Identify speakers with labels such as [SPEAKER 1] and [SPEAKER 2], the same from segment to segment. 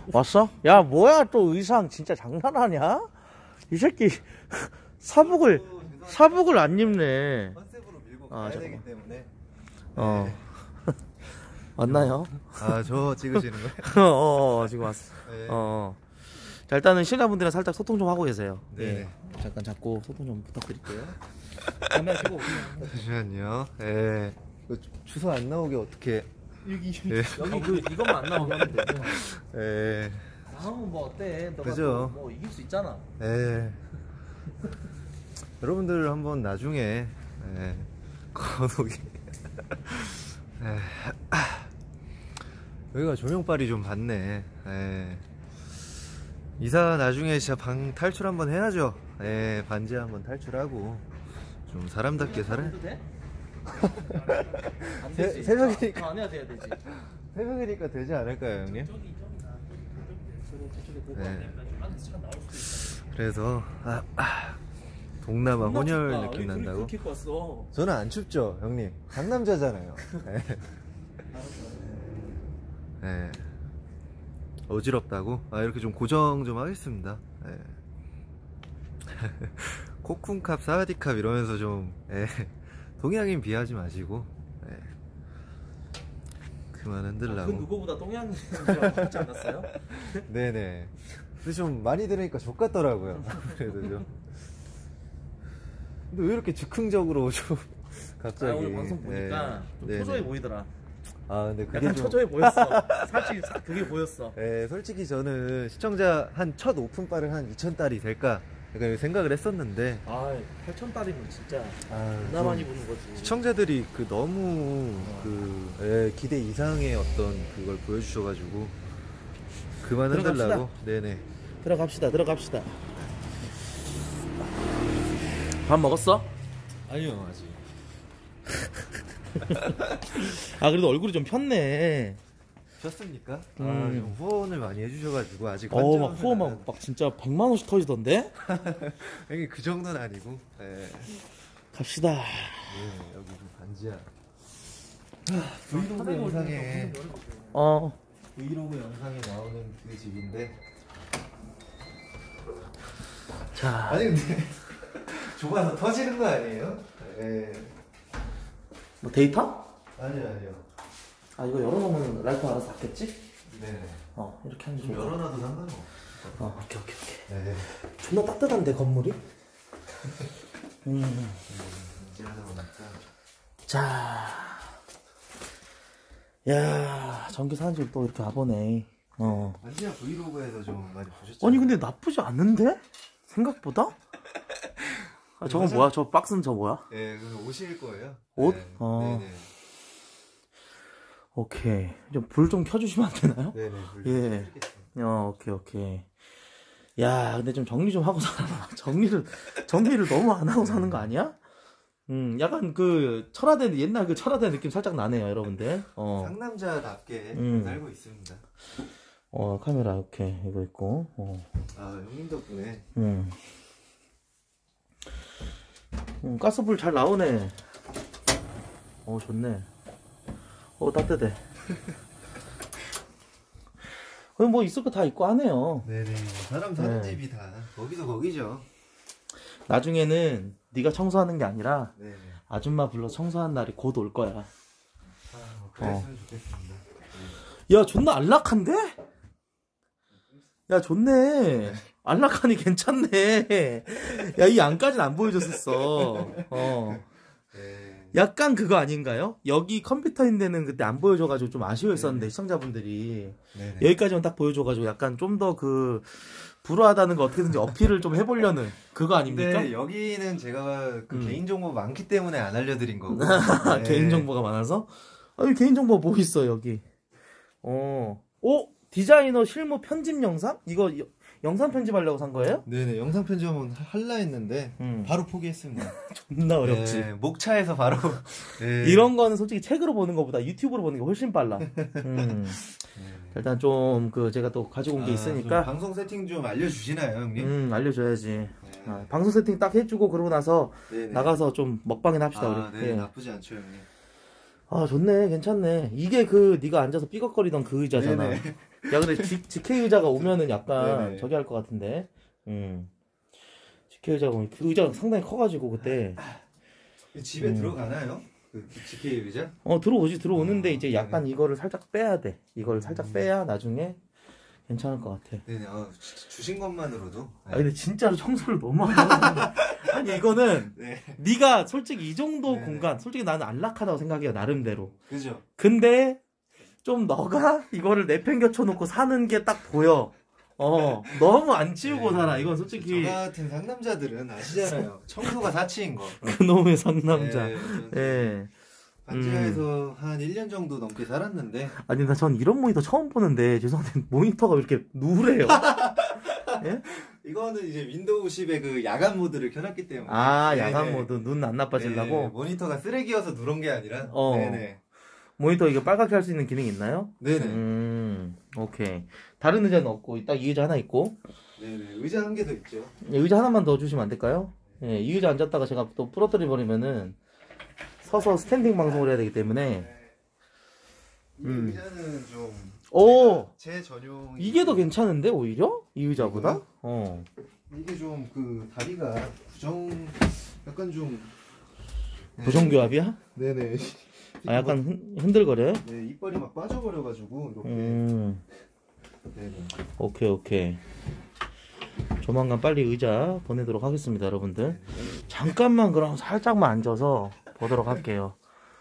[SPEAKER 1] 왔어? 야, 뭐야, 또 의상 진짜 장난하냐? 이 새끼, 사복을 안 입네.
[SPEAKER 2] 컨셉으로 밀고
[SPEAKER 1] 아,
[SPEAKER 2] 가야 되기 때문에.
[SPEAKER 1] 어. 왔나요?
[SPEAKER 2] 아, 저 찍으시는 거예요?
[SPEAKER 1] 지금 왔어.
[SPEAKER 2] 네.
[SPEAKER 1] 자, 일단은 시청자분들이랑 살짝 소통 좀 하고 계세요.
[SPEAKER 2] 네.
[SPEAKER 1] 예. 잠깐 잡고 소통 좀 부탁드릴게요. 카메라 켜고
[SPEAKER 2] 잠시만요. 예. 주소 안 나오게 어떻게.
[SPEAKER 1] 여기
[SPEAKER 2] 예.
[SPEAKER 1] 이것만 안 나오게 하면 되죠.
[SPEAKER 2] 예.
[SPEAKER 1] 다음은 뭐 어때? 너가
[SPEAKER 2] 그죠?
[SPEAKER 1] 뭐 이길 수 있잖아.
[SPEAKER 2] 예. 여러분들 한번 나중에 건욱이 여기가 조명빨이 좀 받네. 이사 나중에 진짜 방 탈출 한번 해야죠. 반지 한번 탈출하고 좀 사람답게 살아야
[SPEAKER 1] 돼?
[SPEAKER 2] 새벽이니까
[SPEAKER 1] 안 해야 되지.
[SPEAKER 2] 새벽이니까 되지 않을까요, 형님? 그래서 동남아 혼혈 느낌 난다고? 저는 안 춥죠, 형님. 강남자잖아요. 어지럽다고? 이렇게 좀 고정 좀 하겠습니다. 코쿤캅, 사와디캅 이러면서 좀 동양인 비하지 마시고 그만 흔들라고.
[SPEAKER 1] 그 누구보다 동양인이라고 하지 않았어요?
[SPEAKER 2] 네네. 근데 좀 많이 들으니까 족같더라고요. 그래도 좀. 근데 왜 이렇게 즉흥적으로 좀 갑자기.
[SPEAKER 1] 오늘 방송 보니까 좀 초조해 보이더라.
[SPEAKER 2] 근데 그게
[SPEAKER 1] 약간
[SPEAKER 2] 좀
[SPEAKER 1] 초조해 보였어. 사실 그게 보였어.
[SPEAKER 2] 솔직히 저는 시청자 한 첫 오픈빨은 한 2,000달이 될까 약간 생각을 했었는데
[SPEAKER 1] 8,000달이면 진짜 나
[SPEAKER 2] 좀
[SPEAKER 1] 많이 보는 거지.
[SPEAKER 2] 시청자들이 너무 기대 이상의 어떤 그걸 보여주셔가지고 그만 흔들라고. 네네.
[SPEAKER 1] 들어갑시다. 밥 먹었어?
[SPEAKER 2] 아니요, 아직.
[SPEAKER 1] 그래도 얼굴이 좀 폈네.
[SPEAKER 2] 폈습니까? 좀 후원을 많이 해주셔가지고 아직
[SPEAKER 1] 막 후원 막 진짜 100만 원씩 터지던데?
[SPEAKER 2] 형님 그 정도는 아니고.
[SPEAKER 1] 갑시다.
[SPEAKER 2] 여기 좀 반지야. 브이로그 영상에 브이로그 영상에 나오는 그 집인데.
[SPEAKER 1] 자,
[SPEAKER 2] 아니 근데 좁아서 터지는 거 아니에요?
[SPEAKER 1] 뭐 데이터?
[SPEAKER 2] 아니요.
[SPEAKER 1] 이거 열어놓으면 라이프 알아서 닫겠지?
[SPEAKER 2] 네네.
[SPEAKER 1] 이렇게 하는 게
[SPEAKER 2] 좀
[SPEAKER 1] 좋아.
[SPEAKER 2] 열어놔도 상관없어.
[SPEAKER 1] 오케이.
[SPEAKER 2] 네.
[SPEAKER 1] 존나 따뜻한데 건물이?
[SPEAKER 2] 이제 하다 보니까.
[SPEAKER 1] 자, 야, 전기 사는 집 또 이렇게 와보네.
[SPEAKER 2] 반지야 브이로그에서 좀 많이 보셨죠?
[SPEAKER 1] 아니 근데 나쁘지 않는데? 생각보다? 저건 뭐야? 저 박스는 저 뭐야?
[SPEAKER 2] 네, 그럼 옷일 거예요.
[SPEAKER 1] 옷?
[SPEAKER 2] 네네.
[SPEAKER 1] 오케이. 불 좀 켜주시면 안 되나요?
[SPEAKER 2] 네네.
[SPEAKER 1] 예. 오케이. 야, 근데 좀 정리 좀 하고 살아. 정리를 너무 안 하고 사는 거 아니야? 약간 옛날 철화된 느낌 살짝 나네요, 여러분들.
[SPEAKER 2] 상남자답게 살고 있습니다.
[SPEAKER 1] 카메라 이렇게 이거 있고.
[SPEAKER 2] 형님 덕분에.
[SPEAKER 1] 가스불 잘 나오네. 좋네. 따뜻해. 뭐 있을 거 다 있고 하네요.
[SPEAKER 2] 네네. 사람 사는 집이 다 거기서 거기죠.
[SPEAKER 1] 나중에는 네가 청소하는 게 아니라
[SPEAKER 2] 네네.
[SPEAKER 1] 아줌마 불러 청소하는 날이 곧 올 거야.
[SPEAKER 2] 그랬으면 좋겠습니다.
[SPEAKER 1] 야, 존나 안락한데? 야, 좋네. 안락하니 괜찮네. 야, 이 안까지는 안 보여줬었어. 약간 그거 아닌가요? 여기 컴퓨터인데는 그때 안 보여줘가지고 좀 아쉬워했었는데, 시청자분들이.
[SPEAKER 2] 네네.
[SPEAKER 1] 여기까지만 딱 보여줘가지고 약간 좀 더 불우하다는 거 어떻게든지 어필을 좀 해보려는 그거 아닙니까?
[SPEAKER 2] 근데 여기는 제가 개인정보 많기 때문에 안 알려드린 거고.
[SPEAKER 1] 개인정보가 많아서? 개인정보 뭐 있어, 여기. 디자이너 실무 편집 영상? 이거 영상 편집하려고 산 거예요?
[SPEAKER 2] 네네. 영상 편집 한번 할라 했는데 바로 포기했습니다.
[SPEAKER 1] 존나 어렵지.
[SPEAKER 2] 목차에서 바로.
[SPEAKER 1] 이런 거는 솔직히 책으로 보는 것보다 유튜브로 보는 게 훨씬 빨라. 일단 좀 제가 또 가지고 온 게 있으니까
[SPEAKER 2] 방송 세팅 좀 알려주시나요, 형님?
[SPEAKER 1] 알려줘야지. 방송 세팅 딱 해주고 그러고 나서
[SPEAKER 2] 네네.
[SPEAKER 1] 나가서 좀 먹방이나 합시다. 우리.
[SPEAKER 2] 네, 나쁘지 않죠, 형님.
[SPEAKER 1] 아, 좋네. 괜찮네. 이게 그 네가 앉아서 삐걱거리던 그 의자잖아.
[SPEAKER 2] 네네.
[SPEAKER 1] 야, 근데 GK 의자가 오면은 약간
[SPEAKER 2] 네네.
[SPEAKER 1] 저기 할 것 같은데. GK 의자가 오면 그 의자가 상당히 커가지고 그때.
[SPEAKER 2] 집에 들어가나요? 그 GK 의자?
[SPEAKER 1] 들어오지. 들어오는데 이제
[SPEAKER 2] 네네.
[SPEAKER 1] 약간 이거를 살짝 빼야 돼. 이걸 살짝 빼야 나중에 괜찮을 것 같아.
[SPEAKER 2] 네네. 주신 것만으로도.
[SPEAKER 1] 아, 근데 진짜로 청소를 너무 많이 하는 아니, 이거는
[SPEAKER 2] 네.
[SPEAKER 1] 네가 솔직히 이 정도
[SPEAKER 2] 네네.
[SPEAKER 1] 공간, 솔직히 나는 안락하다고 생각해요. 나름대로.
[SPEAKER 2] 그죠?
[SPEAKER 1] 근데 좀 너가 이거를 내팽겨쳐 놓고 사는 게 딱 보여. 너무 안 치우고
[SPEAKER 2] 네.
[SPEAKER 1] 살아. 이건 솔직히
[SPEAKER 2] 저 같은 상남자들은 아시잖아요. 청소가 사치인 거.
[SPEAKER 1] 그놈의 상남자.
[SPEAKER 2] 네,
[SPEAKER 1] 예.
[SPEAKER 2] 반지하에서 한 1년 정도 넘게 살았는데.
[SPEAKER 1] 아니, 전 이런 모니터 처음 보는데 죄송한데 모니터가 왜 이렇게 누래요? 예?
[SPEAKER 2] 이거는 이제 윈도우 10의 그 야간 모드를 켜놨기 때문에.
[SPEAKER 1] 아,
[SPEAKER 2] 네네.
[SPEAKER 1] 야간 모드 눈 안 나빠지려고?
[SPEAKER 2] 네, 모니터가 쓰레기여서 누런 게 아니라. 네네.
[SPEAKER 1] 모니터 이거 빨갛게 할 수 있는 기능이 있나요?
[SPEAKER 2] 네네.
[SPEAKER 1] 오케이. 다른 의자는 없고 딱 이 의자 하나 있고.
[SPEAKER 2] 네네. 의자 한 개 더 있죠.
[SPEAKER 1] 의자 하나만 더 주시면 안 될까요? 예, 이 의자 앉았다가 제가 또 부러뜨려 버리면은 서서 스탠딩 방송을 해야 되기 때문에.
[SPEAKER 2] 이 의자는 좀
[SPEAKER 1] 오!
[SPEAKER 2] 제 전용.
[SPEAKER 1] 이게 더 괜찮은데 오히려? 이 의자보다?
[SPEAKER 2] 이게 좀 그 다리가 약간 좀
[SPEAKER 1] 부정교합이야?
[SPEAKER 2] 네네.
[SPEAKER 1] 아, 약간 흔들거려요?
[SPEAKER 2] 네, 이빨이 막 빠져버려가지고 이렇게. 네네.
[SPEAKER 1] 오케이. 조만간 빨리 의자 보내도록 하겠습니다, 여러분들. 잠깐만 그럼 살짝만 앉아서 보도록 할게요.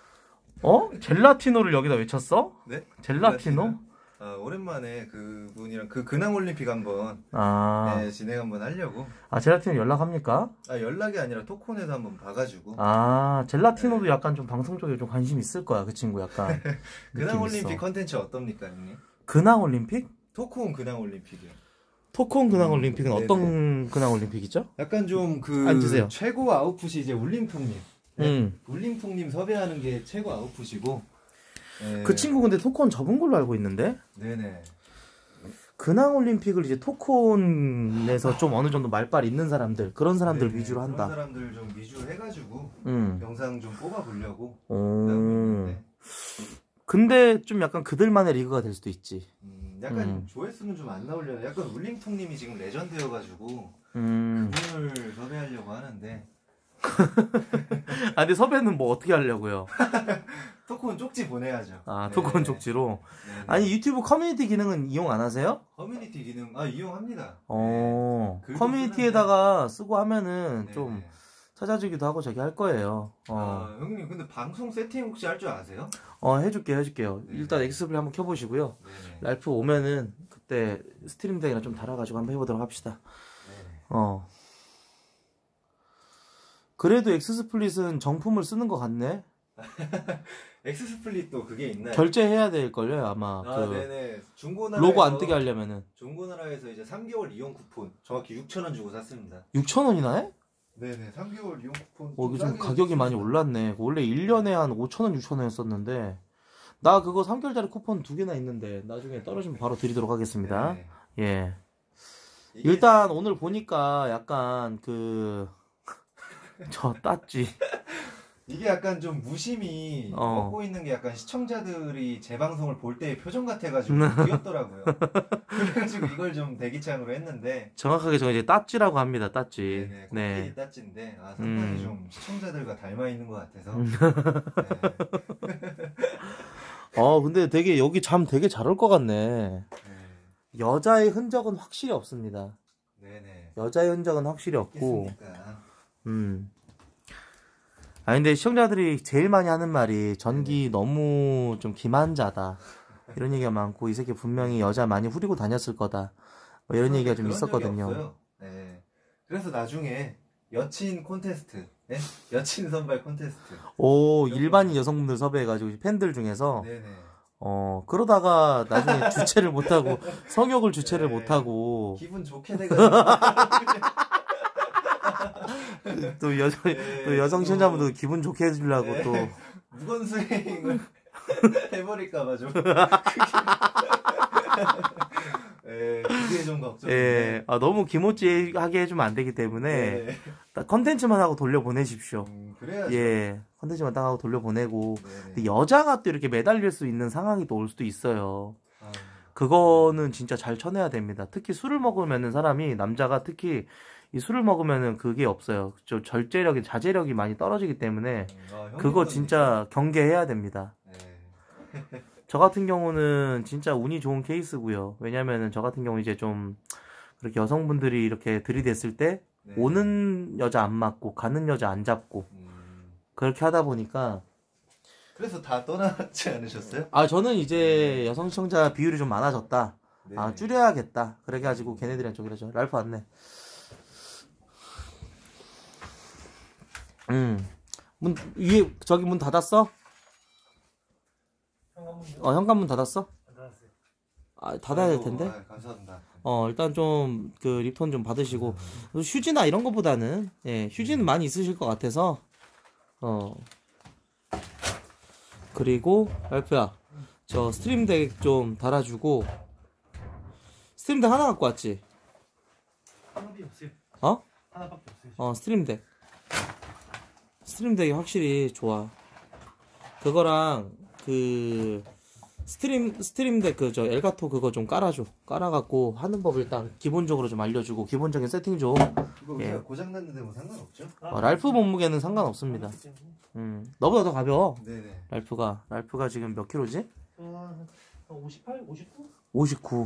[SPEAKER 1] 젤라티노를 여기다 외쳤어?
[SPEAKER 2] 네?
[SPEAKER 1] 젤라티노?
[SPEAKER 2] 오랜만에 그분이랑 그 근황 올림픽 한번 네, 진행 한번 하려고.
[SPEAKER 1] 젤라티노 연락합니까?
[SPEAKER 2] 연락이 아니라 토콘에서 한번 봐가지고.
[SPEAKER 1] 젤라티노도 약간 좀 방송 쪽에 좀 관심 있을 거야, 그 친구 약간.
[SPEAKER 2] 근황 올림픽 컨텐츠 어떻습니까, 형님?
[SPEAKER 1] 근황 올림픽?
[SPEAKER 2] 토콘 근황 올림픽이요.
[SPEAKER 1] 토콘 근황 올림픽은
[SPEAKER 2] 네네.
[SPEAKER 1] 어떤 근황 올림픽이죠?
[SPEAKER 2] 약간 좀
[SPEAKER 1] 앉으세요.
[SPEAKER 2] 최고 아웃풋이 이제 울림통님.
[SPEAKER 1] 네.
[SPEAKER 2] 울림통님 섭외하는 게 최고 아웃풋이고. 네.
[SPEAKER 1] 그 친구 근데 토콘 접은 걸로 알고 있는데?
[SPEAKER 2] 네네.
[SPEAKER 1] 근황 올림픽을 이제 토콘에서 좀 어느 정도 말빨 있는 사람들, 그런 사람들
[SPEAKER 2] 네네.
[SPEAKER 1] 위주로 한다.
[SPEAKER 2] 그런 사람들 좀 위주로 해가지고 영상 좀 뽑아보려고.
[SPEAKER 1] 근데 좀 약간 그들만의 리그가 될 수도 있지.
[SPEAKER 2] 약간 조회수는 좀 안 나오려나. 약간 울림통님이 지금 레전드여가지고 그분을 섭외하려고 하는데.
[SPEAKER 1] 근데 섭외는 뭐 어떻게 하려고요?
[SPEAKER 2] 토콘 쪽지 보내야죠.
[SPEAKER 1] 토콘 쪽지로.
[SPEAKER 2] 네네.
[SPEAKER 1] 아니, 유튜브 커뮤니티 기능은 이용 안 하세요?
[SPEAKER 2] 커뮤니티 기능 이용합니다.
[SPEAKER 1] 커뮤니티에다가 쓰고 하면은
[SPEAKER 2] 네네.
[SPEAKER 1] 좀 찾아주기도 하고 저기 할 거예요.
[SPEAKER 2] 형님 근데 방송 세팅 혹시 할 줄 아세요?
[SPEAKER 1] 해줄게요.
[SPEAKER 2] 네네.
[SPEAKER 1] 일단 엑스플리 한번 켜보시고요.
[SPEAKER 2] 네네.
[SPEAKER 1] 랄프 오면은 그때 스트림 덱이랑 좀 달아가지고 한번 해보도록 합시다.
[SPEAKER 2] 네네.
[SPEAKER 1] 그래도 엑스스플릿은 정품을 쓰는 것 같네.
[SPEAKER 2] 엑스스플릿도 그게 있나요?
[SPEAKER 1] 결제해야 될걸요, 아마.
[SPEAKER 2] 네네. 중고나라에서
[SPEAKER 1] 로고 안 뜨게 하려면은.
[SPEAKER 2] 중고나라에서 이제 3개월 이용 쿠폰 정확히 6,000원 주고 샀습니다.
[SPEAKER 1] 6,000원이나 해?
[SPEAKER 2] 네네. 3개월 이용 쿠폰.
[SPEAKER 1] 요즘 가격이 많이 올랐네. 원래 1년에 한 5,000원, 6,000원 했었는데. 나 그거 3개월짜리 쿠폰 2개나 있는데 나중에 떨어지면 바로 드리도록 하겠습니다.
[SPEAKER 2] 네네.
[SPEAKER 1] 예. 일단 오늘 보니까 약간 저 땄지.
[SPEAKER 2] 이게 약간 좀 무심히 먹고 있는 게 약간 시청자들이 제 방송을 볼 때의 표정 같아가지고 귀엽더라고요. 그래가지고 이걸 좀 대기창으로 했는데.
[SPEAKER 1] 정확하게 저 이제 따찌라고 합니다. 따찌.
[SPEAKER 2] 네네. 코끼리 따찌인데 상당히 좀 시청자들과 닮아 있는 것 같아서.
[SPEAKER 1] 근데 되게 여기 잠 되게 잘 올 것 같네. 여자의 흔적은 확실히 없습니다.
[SPEAKER 2] 네네.
[SPEAKER 1] 여자의 흔적은 확실히 없고.
[SPEAKER 2] 있겠습니까?
[SPEAKER 1] 근데 시청자들이 제일 많이 하는 말이 전기 너무 좀 기만자다. 이런 얘기가 많고, 이 새끼 분명히 여자 많이 후리고 다녔을 거다. 뭐 이런 얘기가 좀
[SPEAKER 2] 그런
[SPEAKER 1] 있었거든요.
[SPEAKER 2] 적이 없어요. 네. 그래서 나중에 여친 콘테스트, 네? 여친 선발 콘테스트.
[SPEAKER 1] 일반인 여성분들 섭외해가지고 팬들 중에서
[SPEAKER 2] 네네.
[SPEAKER 1] 그러다가 나중에 주체를 못하고 성욕을 주체를 못하고
[SPEAKER 2] 기분 좋게 돼가지고
[SPEAKER 1] 또 여성 시청자분들 기분 좋게 해주려고 또
[SPEAKER 2] 무건 수행을 해버릴까봐 좀 그게 좀 걱정인데.
[SPEAKER 1] 너무 기모찌하게 해주면 안 되기 때문에 컨텐츠만 하고 돌려보내십시오.
[SPEAKER 2] 그래야죠.
[SPEAKER 1] 예, 컨텐츠만 딱 하고 돌려보내고.
[SPEAKER 2] 네네.
[SPEAKER 1] 근데 여자가 또 이렇게 매달릴 수 있는 상황이 또 올 수도 있어요.
[SPEAKER 2] 아,
[SPEAKER 1] 그거는 진짜 잘 쳐내야 됩니다. 특히 술을 먹으면은 사람이, 남자가 특히 이 술을 먹으면은 그게 없어요. 저 절제력이, 자제력이 많이 떨어지기 때문에 그거 진짜 경계해야 됩니다.
[SPEAKER 2] 네.
[SPEAKER 1] 저 같은 경우는 진짜 운이 좋은 케이스고요. 왜냐면은 저 같은 경우 이제 좀 그렇게 여성분들이 이렇게 들이댔을 때
[SPEAKER 2] 네.
[SPEAKER 1] 오는 여자 안 맞고 가는 여자 안 잡고 그렇게 하다 보니까.
[SPEAKER 2] 그래서 다 떠나지 않으셨어요?
[SPEAKER 1] 아, 저는 이제 여성 시청자 비율이 좀 많아졌다.
[SPEAKER 2] 네.
[SPEAKER 1] 아, 줄여야겠다. 그래가지고 걔네들이랑 좀 이러죠. 랄프 왔네. 위에 저기 문 닫았어? 현관문 닫았어? 아, 닫아야 될 텐데.
[SPEAKER 2] 아, 감사합니다.
[SPEAKER 1] 일단 좀 그 립톤 좀 받으시고 휴지나 이런 거보다는, 예, 휴지는 많이 있으실 것 같아서. 그리고 랄프야, 저 스트림덱 좀 달아주고. 스트림덱 하나 갖고 왔지?
[SPEAKER 3] 하나밖에 없어요.
[SPEAKER 1] 어?
[SPEAKER 3] 하나밖에 없어요.
[SPEAKER 1] 스트림덱이 확실히 좋아. 그거랑 그 스트림덱 그 저 엘가토 그거 좀 깔아줘. 깔아갖고 하는 법 일단 기본적으로 좀 알려주고 기본적인 세팅 좀.
[SPEAKER 2] 이거
[SPEAKER 1] 예.
[SPEAKER 2] 우리가 고장 났는데 뭐 상관없죠?
[SPEAKER 1] 랄프 몸무게는 상관없습니다. 너보다 더 가벼워.
[SPEAKER 2] 네네.
[SPEAKER 1] 랄프가 지금 몇 킬로지?
[SPEAKER 3] 58? 59?
[SPEAKER 1] 59.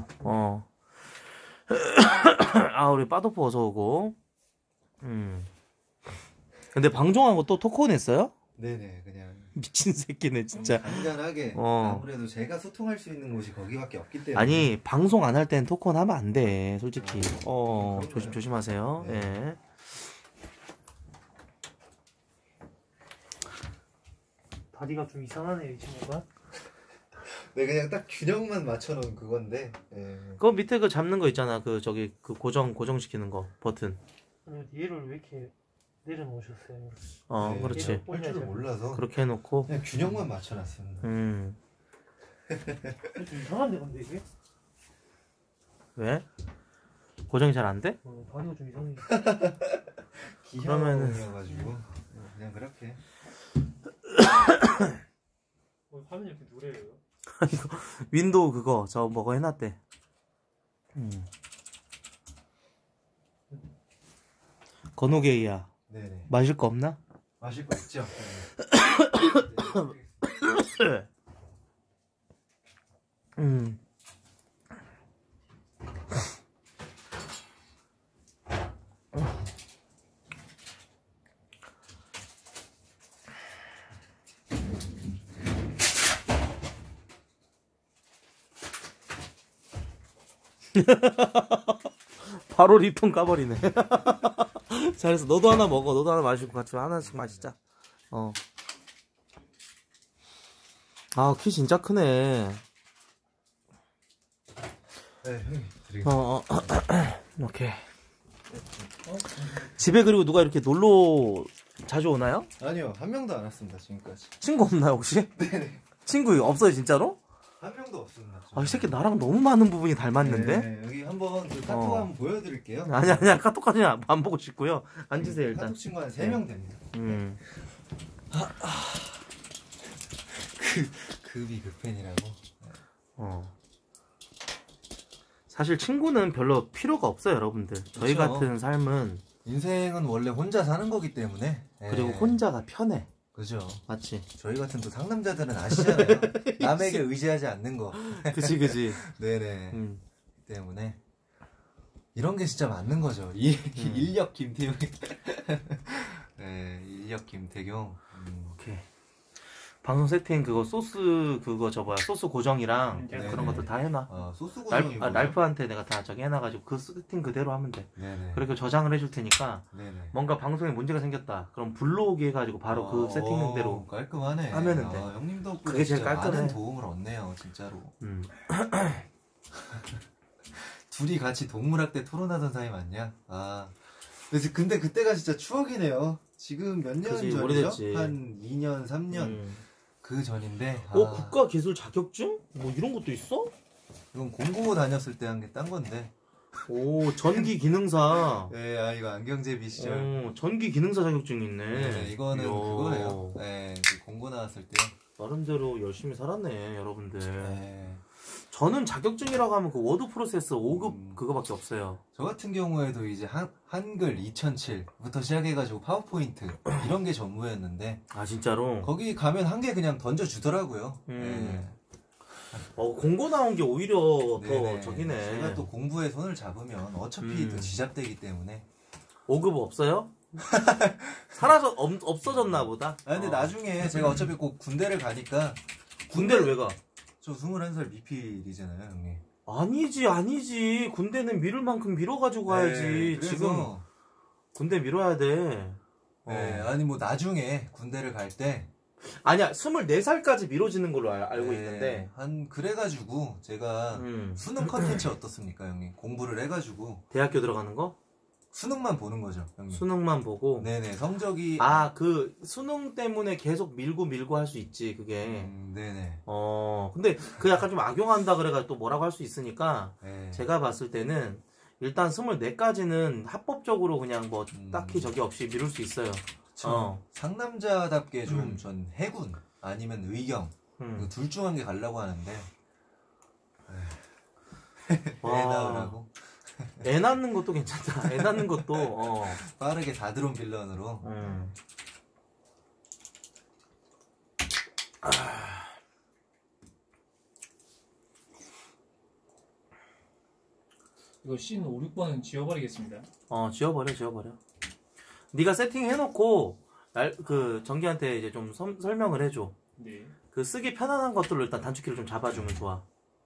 [SPEAKER 1] 아, 우리 빠도프 어서 오고. 근데 방종하고 또 토크온 했어요?
[SPEAKER 2] 네네, 그냥
[SPEAKER 1] 미친 새끼네 진짜.
[SPEAKER 2] 간단하게. 아무래도 제가 소통할 수 있는 곳이 거기밖에 없기 때문에.
[SPEAKER 1] 아니, 방송 안 할 땐 토크온 하면 안 돼, 솔직히. 조심하세요.
[SPEAKER 2] 네.
[SPEAKER 1] 예.
[SPEAKER 3] 다리가 좀 이상하네요, 이 친구가.
[SPEAKER 2] 네, 그냥 딱 균형만 맞춰놓은 그건데. 예.
[SPEAKER 1] 그 밑에 그 잡는 거 있잖아. 그 저기 그 고정시키는 거 버튼.
[SPEAKER 3] 얘를 왜 이렇게 내려놓으셨어요?
[SPEAKER 2] 네,
[SPEAKER 1] 그렇지.
[SPEAKER 2] 할 줄을 몰라서
[SPEAKER 1] 그렇게 해놓고.
[SPEAKER 2] 그냥 균형만 맞춰놨습니다.
[SPEAKER 3] 좀 이상한데 근데 이게?
[SPEAKER 1] 왜? 고정이 잘 안 돼?
[SPEAKER 3] 다리가 좀 이상해.
[SPEAKER 2] 기형이어가지고 그냥 그렇게.
[SPEAKER 3] 화면이 이렇게 누래요?
[SPEAKER 1] 윈도우 그거 저 뭐가 해놨대. 건호게이야.
[SPEAKER 2] 네네.
[SPEAKER 1] 마실 거 없나?
[SPEAKER 2] 마실 거 있죠?
[SPEAKER 1] 바로 립톤 까버리네. 잘했어. 너도 하나 먹어. 너도 하나 마시고 같이 하나씩 마시자. 아, 키 진짜 크네.
[SPEAKER 2] 네, 형님 드리겠습니다.
[SPEAKER 1] 오케이. 집에 그리고 누가 이렇게 놀러 자주 오나요?
[SPEAKER 2] 아니요, 한 명도 안 왔습니다 지금까지.
[SPEAKER 1] 친구 없나요 혹시?
[SPEAKER 2] 네네.
[SPEAKER 1] 친구 없어요 진짜로?
[SPEAKER 2] 한 명도 없습니다.
[SPEAKER 1] 아, 이 새끼 나랑 너무 많은 부분이 닮았는데?
[SPEAKER 2] 네, 여기 한번 그 카톡 한번 보여드릴게요.
[SPEAKER 1] 아니야 카톡까지 안 보고 싶고요. 앉으세요 일단.
[SPEAKER 2] 카톡 친구 한 3명 됩니다. 급이 급팬이라고.
[SPEAKER 1] 사실 친구는 별로 필요가 없어요 여러분들. 저희
[SPEAKER 2] 그쵸.
[SPEAKER 1] 같은 삶은
[SPEAKER 2] 인생은 원래 혼자 사는 거기 때문에.
[SPEAKER 1] 그리고 혼자가 편해.
[SPEAKER 2] 그죠.
[SPEAKER 1] 맞지?
[SPEAKER 2] 저희 같은 또 상남자들은 아시잖아요. 남에게 의지하지 않는 거.
[SPEAKER 1] 그치.
[SPEAKER 2] 네네. 때문에 이런 게 진짜 맞는 거죠. 인력 김태용. 네, 인력 김태경.
[SPEAKER 1] 오케이. 방송 세팅 그거 소스 그거 소스 고정이랑 그런 것도 다 해놔.
[SPEAKER 2] 소스 고정이
[SPEAKER 1] 랄프한테 내가 다 저기 해놔가지고 그 세팅 그대로 하면 돼.
[SPEAKER 2] 네네.
[SPEAKER 1] 그리고 저장을 해줄 테니까.
[SPEAKER 2] 네네.
[SPEAKER 1] 뭔가 방송에 문제가 생겼다. 그럼 불러오게 해가지고 바로 그 세팅대로
[SPEAKER 2] 깔끔하네.
[SPEAKER 1] 하면은 돼.
[SPEAKER 2] 형님 덕분에
[SPEAKER 1] 그게 제일
[SPEAKER 2] 진짜
[SPEAKER 1] 깔끔해.
[SPEAKER 2] 많은 도움을 얻네요, 진짜로. 둘이 같이 동물학대 토론하던 사이 맞냐? 근데 그때가 진짜 추억이네요. 지금 몇 년 전이죠?
[SPEAKER 1] 오래됐지.
[SPEAKER 2] 한 2년, 3년 그 전인데.
[SPEAKER 1] 국가 기술 자격증? 뭐 이런 것도 있어?
[SPEAKER 2] 이건 공고 다녔을 때 한 게 딴 건데.
[SPEAKER 1] 오, 전기 기능사.
[SPEAKER 2] 네, 아 이거 안경제비 시절.
[SPEAKER 1] 전기 기능사 자격증이 있네.
[SPEAKER 2] 네, 이거는
[SPEAKER 1] 이야.
[SPEAKER 2] 그거예요. 네, 그 공고 나왔을 때요.
[SPEAKER 1] 나름대로 열심히 살았네, 여러분들.
[SPEAKER 2] 네.
[SPEAKER 1] 저는 자격증이라고 하면 그 워드 프로세서 5급 그거밖에 없어요.
[SPEAKER 2] 저 같은 경우에도 이제 한글 2007부터 시작해가지고 파워포인트 이런 게 전무였는데.
[SPEAKER 1] 아, 진짜로?
[SPEAKER 2] 거기 가면 한 개 그냥 던져주더라고요. 네.
[SPEAKER 1] 공고 나온 게 오히려
[SPEAKER 2] 네네.
[SPEAKER 1] 더 저기네.
[SPEAKER 2] 제가 또 공부에 손을 잡으면 어차피 또 지잡되기 때문에.
[SPEAKER 1] 5급 없어요? 없어졌나 보다.
[SPEAKER 2] 아, 근데 나중에 제가 어차피 꼭 군대를 가니까.
[SPEAKER 1] 군대를 왜 가?
[SPEAKER 2] 저 21살 미필이잖아요, 형님.
[SPEAKER 1] 아니지. 군대는 미룰 만큼 밀어가지고 가야지.
[SPEAKER 2] 네, 그래서
[SPEAKER 1] 지금 군대 밀어야 돼.
[SPEAKER 2] 네, 아니 뭐 나중에 군대를 갈 때.
[SPEAKER 1] 아니야, 24살까지 미뤄지는 걸로 알고
[SPEAKER 2] 네,
[SPEAKER 1] 있는데.
[SPEAKER 2] 그래가지고 제가 수능 컨텐츠 어떻습니까, 형님? 공부를 해가지고.
[SPEAKER 1] 대학교 들어가는 거?
[SPEAKER 2] 수능만 보는 거죠, 형님.
[SPEAKER 1] 수능만 보고.
[SPEAKER 2] 네네, 성적이.
[SPEAKER 1] 그 수능 때문에 계속 밀고 할 수 있지, 그게.
[SPEAKER 2] 네네.
[SPEAKER 1] 근데 그 약간 좀 악용한다 그래가지고 또 뭐라고 할 수 있으니까.
[SPEAKER 2] 네.
[SPEAKER 1] 제가 봤을 때는 일단 24까지는 합법적으로 그냥 뭐 딱히 저기 없이 미룰 수 있어요.
[SPEAKER 2] 상남자답게 좀 전 해군 아니면 의경 둘 중 한 개 가려고 하는데 애 낳으라고.
[SPEAKER 1] 애 낳는 것도 괜찮다. 애 낳는 것도
[SPEAKER 2] 빠르게 다드론 빌런으로.
[SPEAKER 4] 이거 씬 5, 6번은 지워버리겠습니다.
[SPEAKER 1] 지워버려. 네가 세팅해놓고 그 정기한테 이제 좀 설명을 해줘.
[SPEAKER 4] 네.
[SPEAKER 1] 그 쓰기 편안한 것들로 일단 단축키를 좀 잡아주면 좋아.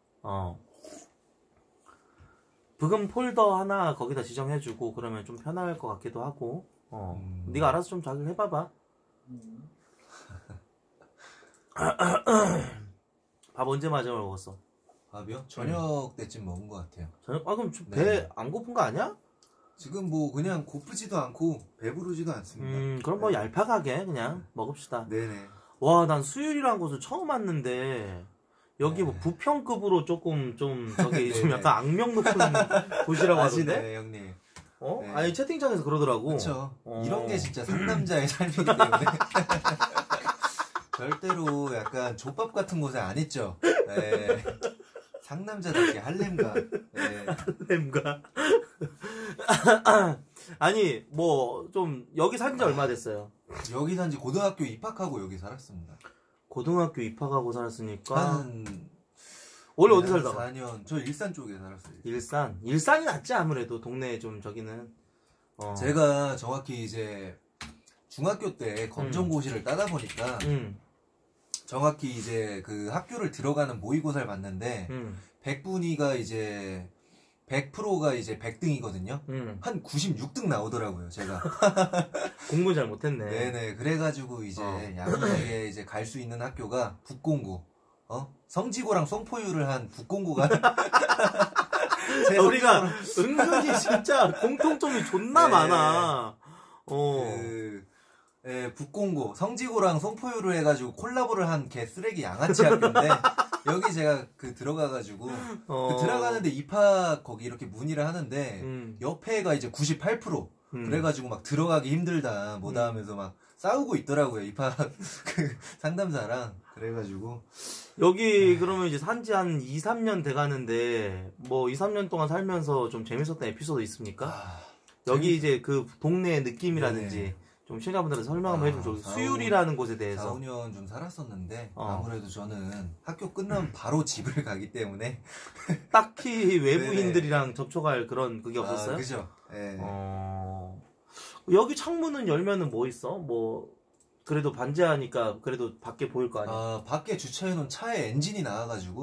[SPEAKER 1] 부금 폴더 하나 거기다 지정해주고 그러면 좀 편할 것 같기도 하고. 네가 알아서 좀 자기를 해봐봐. 밥 언제 마지막으로 먹었어?
[SPEAKER 2] 밥이요? 저녁 때쯤 먹은 것 같아요.
[SPEAKER 1] 저녁? 그럼 배 안 고픈 거 아니야?
[SPEAKER 2] 지금 뭐 그냥 고프지도 않고 배부르지도 않습니다.
[SPEAKER 1] 그럼 뭐 얄팍하게 그냥 먹읍시다.
[SPEAKER 2] 네네.
[SPEAKER 1] 와, 난 수율이란 곳을 처음 왔는데 여기 뭐 부평급으로 조금 좀 저기 좀 약간 악명 높은 곳이라고 하던데?
[SPEAKER 2] 아시네, 형님.
[SPEAKER 1] 네. 아니 채팅창에서 그러더라고.
[SPEAKER 2] 그렇죠. 이런 게 진짜 상남자의 삶이기 때문에 절대로 약간 족밥 같은 곳에 안 있죠. 네. 상남자답게 할렘가. 네.
[SPEAKER 1] 할렘가. 아니 뭐 좀 여기 산지 얼마 됐어요?
[SPEAKER 2] 여기 산지 고등학교 입학하고 여기 살았습니다.
[SPEAKER 1] 고등학교 입학하고 살았으니까
[SPEAKER 2] 한
[SPEAKER 1] 원래 어디 살다가?
[SPEAKER 2] 4년. 저 일산 쪽에 살았어요.
[SPEAKER 1] 일산이 낫지 아무래도 동네 좀 저기는.
[SPEAKER 2] 제가 정확히 이제 중학교 때 검정고시를 따다 보니까 정확히 이제 그 학교를 들어가는 모의고사를 봤는데 100분위가 이제 100%가 이제 100등이거든요. 한 96등 나오더라고요, 제가.
[SPEAKER 1] 공부 잘 못했네.
[SPEAKER 2] 네네. 그래가지고 이제 야무지게 이제 갈 수 있는 학교가 북공고. 성지고랑 송포유를 한 북공고가.
[SPEAKER 1] 우리가 은근히 진짜 공통점이 존나 많아.
[SPEAKER 2] 북공고, 성지고랑 송포유를 해가지고 콜라보를 한 개 쓰레기 양아치 학교인데, 여기 제가 들어가가지고, 들어가는데 입학 거기 이렇게 문의를 하는데, 옆에가 이제 98%. 그래가지고 막 들어가기 힘들다, 뭐다 하면서 막 싸우고 있더라고요, 입학, 상담사랑. 그래가지고.
[SPEAKER 1] 여기 그러면 이제 산지 한 2, 3년 돼가는데, 뭐 2, 3년 동안 살면서 좀 재밌었던 에피소드 있습니까? 여기 이제 그 동네의 느낌이라든지, 네네. 좀 시청자분들한테 설명 한번 해주면 좋겠어요. 수율이라는 곳에 대해서.
[SPEAKER 2] 4, 5년 좀 살았었는데 아무래도 저는 학교 끝나면 바로 집을 가기 때문에
[SPEAKER 1] 딱히 외부인들이랑 접촉할 그런 그게 없었어요?
[SPEAKER 2] 그죠. 네.
[SPEAKER 1] 여기 창문은 열면은 뭐 있어? 뭐 그래도 반지하니까 그래도 밖에 보일 거 아니야?
[SPEAKER 2] 밖에 주차해놓은 차에 엔진이 나와가지고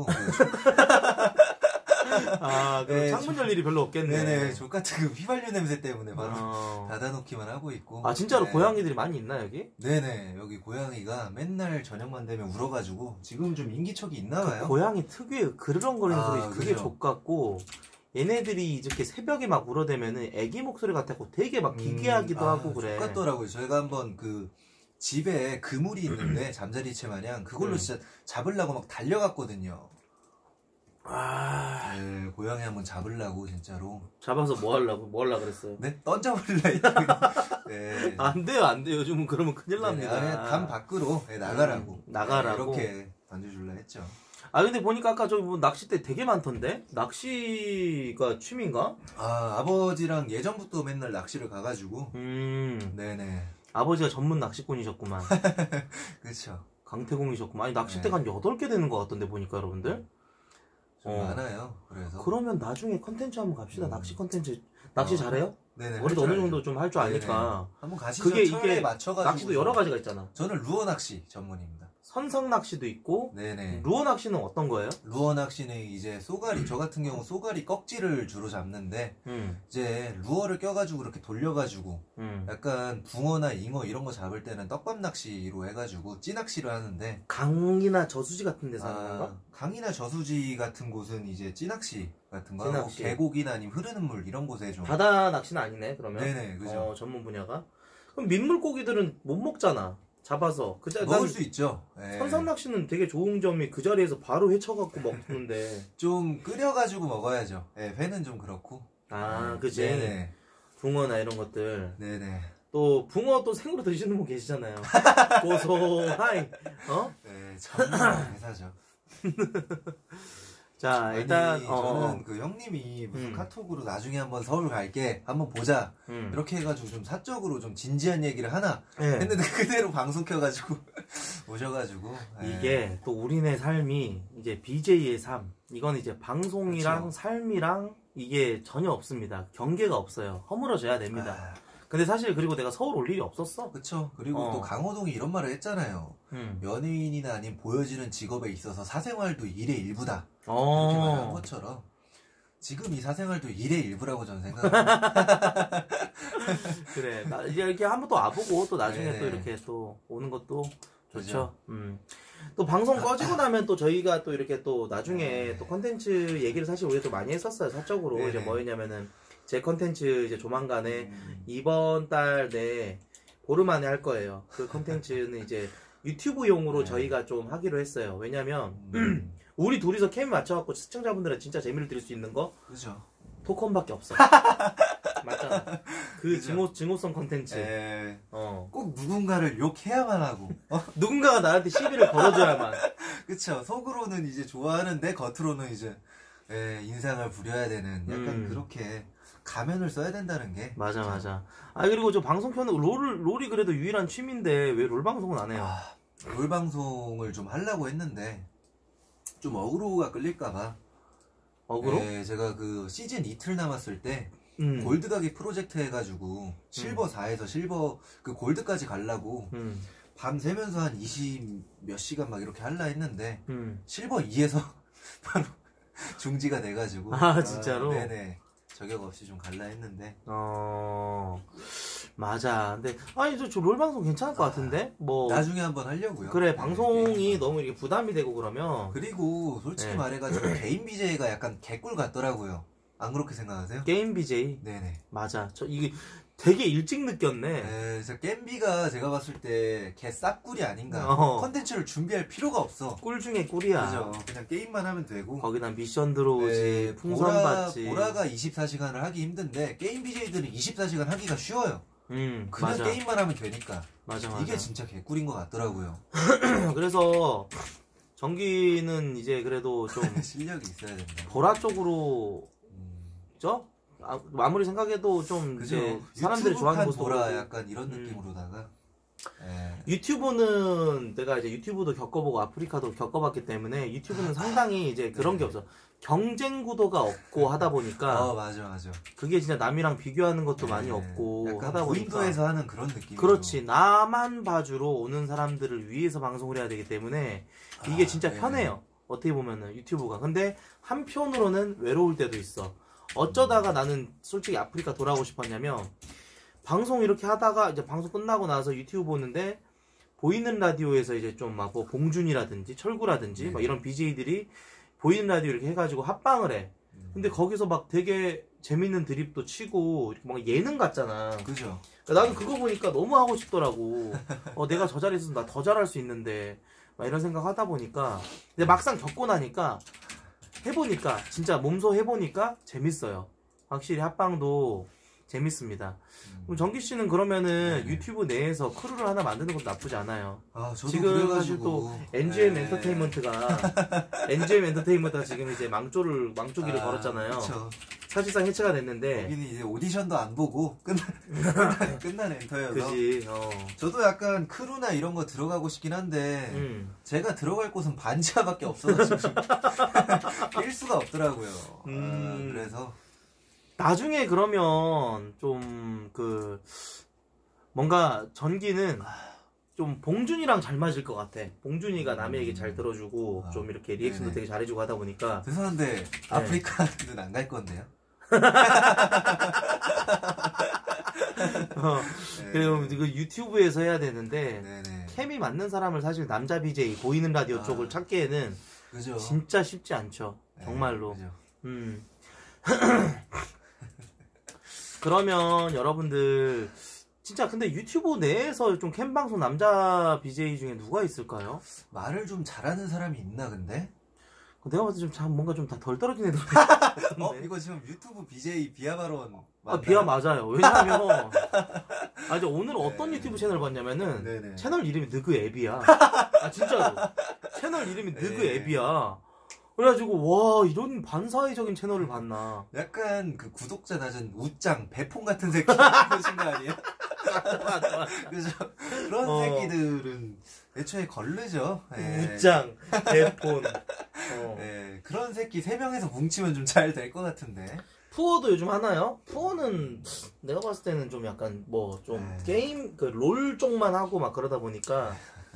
[SPEAKER 1] 그럼 창문 열 일이 별로 없겠네.
[SPEAKER 2] 네네, 족같은 그 휘발유 냄새 때문에 바로 닫아놓기만 하고 있고.
[SPEAKER 1] 진짜로
[SPEAKER 2] 네.
[SPEAKER 1] 고양이들이 많이 있나 여기?
[SPEAKER 2] 네네, 여기 고양이가 맨날 저녁만 되면 울어가지고 지금 좀 인기척이 있나봐요.
[SPEAKER 1] 그 고양이 특유의 그르렁거리는 소리 그게 족같고 얘네들이 이렇게 새벽에 막 울어대면은 애기 목소리 같았고 되게 막 기괴하기도 하고 그래.
[SPEAKER 2] 족같더라고요. 저희가 한번 집에 그물이 있는데 잠자리채 마냥 그걸로 진짜 잡으려고 막 달려갔거든요.
[SPEAKER 1] 아,
[SPEAKER 2] 네, 고양이 한번 잡으려고 진짜로.
[SPEAKER 1] 잡아서 뭐 하려고 그랬어요?
[SPEAKER 2] 네, 던져버릴라 했죠. 네.
[SPEAKER 1] 안 돼요. 요즘은 그러면 큰일 납니다.
[SPEAKER 2] 네, 담 밖으로 나가라고.
[SPEAKER 1] 나가라고.
[SPEAKER 2] 네, 이렇게 던져줄라 했죠.
[SPEAKER 1] 근데 보니까 아까 저기 뭐 낚싯대 되게 많던데? 낚시가 취미인가?
[SPEAKER 2] 아버지랑 예전부터 맨날 낚시를 가가지고. 네네.
[SPEAKER 1] 아버지가 전문 낚시꾼이셨구만.
[SPEAKER 2] 그렇죠.
[SPEAKER 1] 강태공이셨구만. 아니, 낚싯대가 한 8개 되는 것 같던데, 보니까 여러분들.
[SPEAKER 2] 좀 많아요. 그래서.
[SPEAKER 1] 그러면 나중에 컨텐츠 한번 갑시다. 낚시 컨텐츠. 낚시 잘해요?
[SPEAKER 2] 네네.
[SPEAKER 1] 우리도 어느 정도 좀 할 줄 아니까.
[SPEAKER 2] 한번 가시죠.
[SPEAKER 1] 그게
[SPEAKER 2] 철에
[SPEAKER 1] 이게
[SPEAKER 2] 맞춰가지고.
[SPEAKER 1] 낚시도 여러 가지가 있잖아.
[SPEAKER 2] 저는 루어 낚시 전문입니다.
[SPEAKER 1] 선상 낚시도 있고.
[SPEAKER 2] 네네.
[SPEAKER 1] 루어 낚시는 어떤 거예요?
[SPEAKER 2] 루어 낚시는 이제 쏘가리, 저 같은 경우 쏘가리 꺽지를 주로 잡는데, 이제 루어를 껴가지고 이렇게 돌려가지고, 약간 붕어나 잉어 이런 거 잡을 때는 떡밥 낚시로 해가지고 찌낚시를 하는데,
[SPEAKER 1] 강이나 저수지 같은 데서 하는 건가?
[SPEAKER 2] 강이나 저수지 같은 곳은 이제 찌낚시 같은 거 하고,
[SPEAKER 1] 찌낚시.
[SPEAKER 2] 계곡이나 아니면 흐르는 물 이런 곳에 좀.
[SPEAKER 1] 바다 낚시는 아니네, 그러면.
[SPEAKER 2] 네네, 그죠.
[SPEAKER 1] 전문 분야가. 그럼 민물고기들은 못 먹잖아. 잡아서.
[SPEAKER 2] 먹을 수 있죠. 네.
[SPEAKER 1] 선상 낚시는 되게 좋은 점이 그 자리에서 바로 회쳐갖고 먹는데.
[SPEAKER 2] 좀 끓여가지고 먹어야죠. 네, 회는 좀 그렇고.
[SPEAKER 1] 그치.
[SPEAKER 2] 네네.
[SPEAKER 1] 붕어나 이런 것들.
[SPEAKER 2] 네네.
[SPEAKER 1] 또 붕어 또 생으로 드시는 분 계시잖아요. 고소하이.
[SPEAKER 2] 네, 전문 회사죠.
[SPEAKER 1] 자, 일단
[SPEAKER 2] 저는 그 형님이 무슨 카톡으로 나중에 한번 서울 갈게 한번 보자 이렇게 해가지고 좀 사적으로 좀 진지한 얘기를 하나 했는데 그대로 방송 켜가지고 오셔가지고
[SPEAKER 1] 이게 또 우리네 삶이 이제 BJ의 삶, 이건 이제 방송이랑
[SPEAKER 2] 그쵸.
[SPEAKER 1] 삶이랑 이게 전혀 없습니다. 경계가 없어요. 허물어져야 됩니다. 근데 사실 그리고 내가 서울 올 일이 없었어.
[SPEAKER 2] 그쵸. 그리고 또 강호동이 이런 말을 했잖아요. 연예인이나 아닌 보여지는 직업에 있어서 사생활도 일의 일부다. 이렇게 말한 것처럼 지금 이 사생활도 일의 일부라고 저는 생각합니다.
[SPEAKER 1] 그래. 이렇게 한번 또 와보고 또 나중에
[SPEAKER 2] 네네.
[SPEAKER 1] 또 이렇게 또 오는 것도 좋죠. 또 방송 꺼지고 나면 또 저희가 또 이렇게 또 나중에 또 컨텐츠 얘기를 사실 우리가 좀 많이 했었어요. 사적으로.
[SPEAKER 2] 네네.
[SPEAKER 1] 이제 뭐였냐면은 제 컨텐츠 이제 조만간에 이번 달 내에 보름 안에 할 거예요. 그 컨텐츠는 이제 유튜브용으로 저희가 좀 하기로 했어요. 왜냐면 우리 둘이서 캠 맞춰갖고 시청자분들은 진짜 재미를 드릴 수 있는 거
[SPEAKER 2] 그죠.
[SPEAKER 1] 토크온밖에 없어. 맞잖아. 그
[SPEAKER 2] 그죠.
[SPEAKER 1] 증오성 컨텐츠.
[SPEAKER 2] 꼭 누군가를 욕해야만 하고.
[SPEAKER 1] 누군가가 나한테 시비를 걸어줘야만.
[SPEAKER 2] 그쵸. 속으로는 이제 좋아하는데 겉으로는 이제 인상을 부려야 되는 약간 그렇게 가면을 써야 된다는 게.
[SPEAKER 1] 맞아. 그리고 저 방송 켜는 롤이 그래도 유일한 취미인데 왜 롤 방송은 안 해요?
[SPEAKER 2] 롤 방송을 좀 하려고 했는데 좀 어그로가 끌릴까봐.
[SPEAKER 1] 어그로?
[SPEAKER 2] 제가 그 시즌 이틀 남았을 때 골드 가기 프로젝트 해가지고 실버 4에서 실버 그 골드까지 가려고 밤 새면서 한 20 몇 시간 막 이렇게 할라 했는데 실버 2에서 바로 중지가 돼가지고.
[SPEAKER 1] 진짜로?
[SPEAKER 2] 네네. 저격 없이 좀 갈라 했는데.
[SPEAKER 1] 맞아. 근데 저 롤 방송 괜찮을 것 같은데? 뭐
[SPEAKER 2] 나중에 한번 하려고요.
[SPEAKER 1] 그래, 방송이 너무 이렇게 부담이 되고 그러면.
[SPEAKER 2] 그리고 솔직히 말해가지고 개인 BJ가 약간 개꿀 같더라고요. 안 그렇게 생각하세요?
[SPEAKER 1] 게임 BJ.
[SPEAKER 2] 네네.
[SPEAKER 1] 맞아. 이게 되게 일찍 느꼈네.
[SPEAKER 2] 그래서 겜비가 제가 봤을 때 개 쌉꿀이 아닌가. 컨텐츠를 준비할 필요가 없어.
[SPEAKER 1] 꿀 중에 꿀이야.
[SPEAKER 2] 그죠. 그냥 게임만 하면 되고.
[SPEAKER 1] 거기다 미션 들어오지, 풍선 받지.
[SPEAKER 2] 보라가 24시간을 하기 힘든데 게임 BJ들은 24시간 하기가 쉬워요. 그냥
[SPEAKER 1] 맞아.
[SPEAKER 2] 게임만 하면 되니까.
[SPEAKER 1] 맞아.
[SPEAKER 2] 이게 진짜 개꿀인 것 같더라고요.
[SPEAKER 1] 그래서 전기는 이제 그래도 좀
[SPEAKER 2] 실력이 있어야 된다.
[SPEAKER 1] 보라 쪽으로 그죠? 아무리 생각해도 좀 이제 사람들이 좋아하는 모습
[SPEAKER 2] 보라 약간 이런 느낌으로다가.
[SPEAKER 1] 유튜브는 내가 이제 유튜브도 겪어보고 아프리카도 겪어봤기 때문에 유튜브는 상당히 이제 그런 게 없어. 경쟁 구도가 없고 하다 보니까
[SPEAKER 2] 맞아.
[SPEAKER 1] 그게 진짜 남이랑 비교하는 것도 많이 없고
[SPEAKER 2] 약간
[SPEAKER 1] 하다 보니까
[SPEAKER 2] 고인도에서 하는 그런 느낌.
[SPEAKER 1] 그렇지. 나만 봐주러 오는 사람들을 위해서 방송을 해야 되기 때문에 이게 진짜 편해요. 어떻게 보면은 유튜브가. 근데 한편으로는 외로울 때도 있어. 어쩌다가 나는 솔직히 아프리카 돌아오고 싶었냐면 방송 이렇게 하다가 이제 방송 끝나고 나서 유튜브 보는데 보이는 라디오에서 이제 좀 막 뭐 봉준이라든지 철구라든지 막 이런 BJ들이 보이는 라디오 이렇게 해가지고 합방을 해. 근데 거기서 막 되게 재밌는 드립도 치고 막 예능 같잖아.
[SPEAKER 2] 그죠.
[SPEAKER 1] 나는 그거 보니까 너무 하고 싶더라고. 내가 저 자리에 있으면 나 더 잘할 수 있는데 막 이런 생각 하다 보니까 근데 막상 겪고 나니까 해보니까 진짜 몸소 해보니까 재밌어요. 확실히 합방도 재밌습니다. 그럼 정기 씨는 그러면은
[SPEAKER 2] 네네.
[SPEAKER 1] 유튜브 내에서 크루를 하나 만드는 것도 나쁘지 않아요.
[SPEAKER 2] 아, 저도
[SPEAKER 1] 지금 사실 또 NGM
[SPEAKER 2] 네.
[SPEAKER 1] 엔터테인먼트가 지금 이제 망조기를 걸었잖아요.
[SPEAKER 2] 그쵸.
[SPEAKER 1] 사실상 해체가 됐는데.
[SPEAKER 2] 여기는 이제 오디션도 안 보고 끝난 엔터여서.
[SPEAKER 1] 그지.
[SPEAKER 2] 저도 약간 크루나 이런 거 들어가고 싶긴 한데 제가 들어갈 곳은 반지하밖에 없어가지고 낄 수가 없더라고요. 그래서
[SPEAKER 1] 나중에 그러면 좀 뭔가 전기는 좀 봉준이랑 잘 맞을 것 같아. 봉준이가 남의 얘기 잘 들어주고 좀 이렇게 리액션도
[SPEAKER 2] 네네.
[SPEAKER 1] 되게 잘해주고 하다 보니까.
[SPEAKER 2] 죄송한데 아프리카는 안 갈 건데요.
[SPEAKER 1] 그리고 이거 유튜브에서 해야 되는데
[SPEAKER 2] 네네.
[SPEAKER 1] 캠이 맞는 사람을 사실 남자 BJ 보이는 라디오 쪽을 찾기에는
[SPEAKER 2] 그죠.
[SPEAKER 1] 진짜 쉽지 않죠.
[SPEAKER 2] 네,
[SPEAKER 1] 정말로.
[SPEAKER 2] 그죠.
[SPEAKER 1] 그러면 여러분들 진짜 근데 유튜브 내에서 좀 캠 방송 남자 BJ 중에 누가 있을까요?
[SPEAKER 2] 말을 좀 잘하는 사람이 있나 근데?
[SPEAKER 1] 내가 봤을 때 좀 뭔가 좀 다 덜 떨어진 애들.
[SPEAKER 2] 이거 지금 유튜브 BJ 비아바론
[SPEAKER 1] 비하 맞아요. 왜냐하면 이제 오늘 어떤 유튜브 채널 봤냐면은
[SPEAKER 2] 네네.
[SPEAKER 1] 채널 이름이 느그 앱이야. 진짜로 채널 이름이 느그 앱이야. 그래가지고 와 이런 반사회적인 채널을 봤나.
[SPEAKER 2] 약간 그 구독자 낮은 웃장 배폰 같은 새끼 보신 거 아니에요?
[SPEAKER 1] 맞아.
[SPEAKER 2] 그죠? 그런 새끼들은 애초에 걸르죠.
[SPEAKER 1] 웃장 배폰.
[SPEAKER 2] 그런 새끼 3명에서 뭉치면 좀 잘 될 것 같은데.
[SPEAKER 1] 푸어도 요즘 하나요? 푸어는 내가 봤을 때는 좀 약간 뭐 좀 게임 롤 쪽만 하고 막 그러다 보니까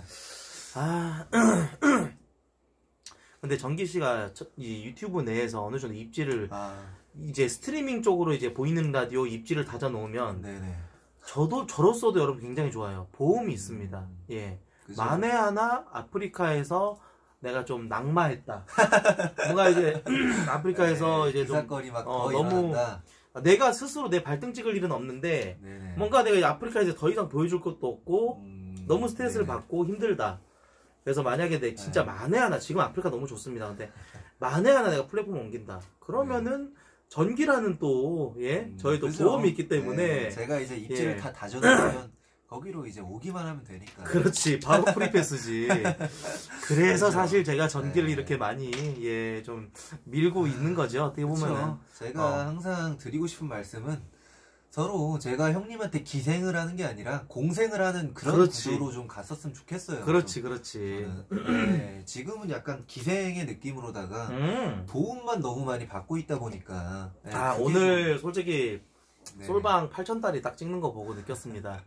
[SPEAKER 1] 근데 정기 씨가 이 유튜브 내에서 어느 정도 입지를 이제 스트리밍 쪽으로 이제 보이는 라디오 입지를 다져 놓으면
[SPEAKER 2] 네네.
[SPEAKER 1] 저로서도 여러분 굉장히 좋아요. 보험이 있습니다. 예.
[SPEAKER 2] 그죠?
[SPEAKER 1] 만에 하나 아프리카에서 내가 좀 낙마했다. 뭔가 이제 아프리카에서 이제 좀
[SPEAKER 2] 기사거리 막 더
[SPEAKER 1] 너무
[SPEAKER 2] 일어난다.
[SPEAKER 1] 내가 스스로 내 발등 찍을 일은 없는데
[SPEAKER 2] 네네.
[SPEAKER 1] 뭔가 내가 아프리카에서 더 이상 보여줄 것도 없고 너무 스트레스를
[SPEAKER 2] 네네.
[SPEAKER 1] 받고 힘들다. 그래서 만약에 내 진짜 만에 하나 지금 아프리카 너무 좋습니다. 근데 만에 하나 내가 플랫폼 옮긴다. 그러면은 전기라는 또 저희 또
[SPEAKER 2] 그죠?
[SPEAKER 1] 보험이 있기 때문에
[SPEAKER 2] 제가 이제 입지를 다 다져놓으면 거기로 이제 오기만 하면 되니까.
[SPEAKER 1] 그렇지 바로 프리패스지. 그래서
[SPEAKER 2] 그죠?
[SPEAKER 1] 사실 제가 전기를
[SPEAKER 2] 네.
[SPEAKER 1] 이렇게 많이 좀 밀고 있는 거죠. 어떻게 보면은.
[SPEAKER 2] 그쵸? 제가 항상 드리고 싶은 말씀은 서로 제가 형님한테 기생을 하는 게 아니라 공생을 하는 그런
[SPEAKER 1] 그렇지.
[SPEAKER 2] 구조로 좀 갔었으면 좋겠어요.
[SPEAKER 1] 그렇지.
[SPEAKER 2] 저는. 지금은 약간 기생의 느낌으로다가 도움만 너무 많이 받고 있다 보니까. 그게
[SPEAKER 1] 오늘 솔직히
[SPEAKER 2] 네.
[SPEAKER 1] 솔방 8,000달이 딱 찍는 거 보고 느꼈습니다.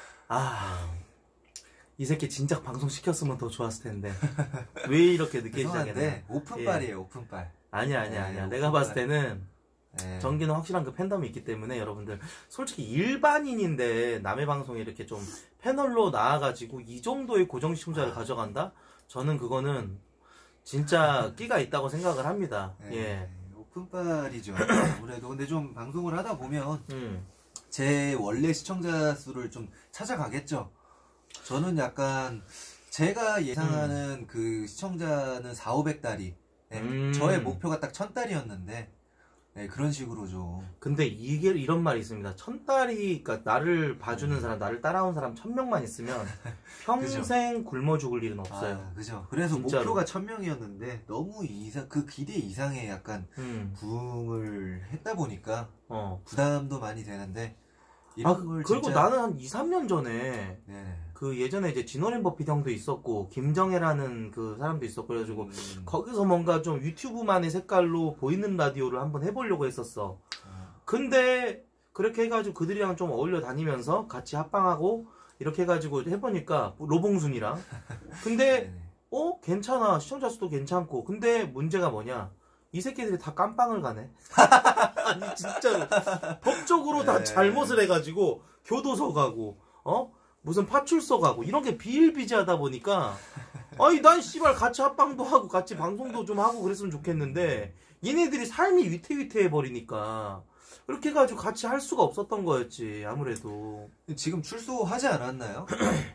[SPEAKER 1] 이 새끼 진작 방송 시켰으면 더 좋았을 텐데 왜 이렇게 늦게 시작했나?
[SPEAKER 2] 죄송한데 오픈빨이에요. 오픈빨.
[SPEAKER 1] 아니야. 내가
[SPEAKER 2] 오픈빨.
[SPEAKER 1] 봤을 때는
[SPEAKER 2] 네.
[SPEAKER 1] 전기는 확실한 그 팬덤이 있기 때문에 여러분들 솔직히 일반인인데 남의 방송에 이렇게 좀 패널로 나와가지고 이 정도의 고정 시청자를 가져간다? 저는 그거는 진짜 끼가 있다고 생각을 합니다.
[SPEAKER 2] 네. 오픈빨이죠. 아무래도 근데 좀 방송을 하다 보면 제 원래 시청자 수를 좀 찾아가겠죠. 저는 약간 제가 예상하는 그 시청자는 400~500달이 저의 목표가 딱 1000달이었는데 그런 식으로 좀.
[SPEAKER 1] 근데 이게 이런 말이 있습니다. 1000달이 그러니까 나를 봐주는 사람, 나를 따라온 사람 1000명만 있으면 평생 굶어 죽을 일은 없어요.
[SPEAKER 2] 그죠. 그래서
[SPEAKER 1] 진짜로.
[SPEAKER 2] 목표가 1000명이었는데 너무 그 기대 이상의 약간 부응을 했다 보니까 부담도 많이 되는데 이런 걸
[SPEAKER 1] 그리고
[SPEAKER 2] 진짜.
[SPEAKER 1] 나는 한 2, 3년 전에
[SPEAKER 2] 네.
[SPEAKER 1] 그 예전에 이제 진원앤버핏 형도 있었고 김정혜라는 그 사람도 있었고 그래가지고 거기서 뭔가 좀 유튜브만의 색깔로 보이는 라디오를 한번 해보려고 했었어. 근데 그렇게 해가지고 그들이랑 좀 어울려 다니면서 같이 합방하고 이렇게 해가지고 해보니까 로봉순이랑 근데
[SPEAKER 2] 네네.
[SPEAKER 1] 괜찮아. 시청자 수도 괜찮고 근데 문제가 뭐냐 이 새끼들이 다 깜빵을 가네. 아니 진짜로 법적으로 다 잘못을 해가지고 교도소 가고 무슨 파출소 가고 이런 게 비일비재하다 보니까 난 씨발 같이 합방도 하고 같이 방송도 좀 하고 그랬으면 좋겠는데 얘네들이 삶이 위태위태해 버리니까 그렇게 해가지고 같이 할 수가 없었던 거였지 아무래도.
[SPEAKER 2] 지금 출소하지 않았나요?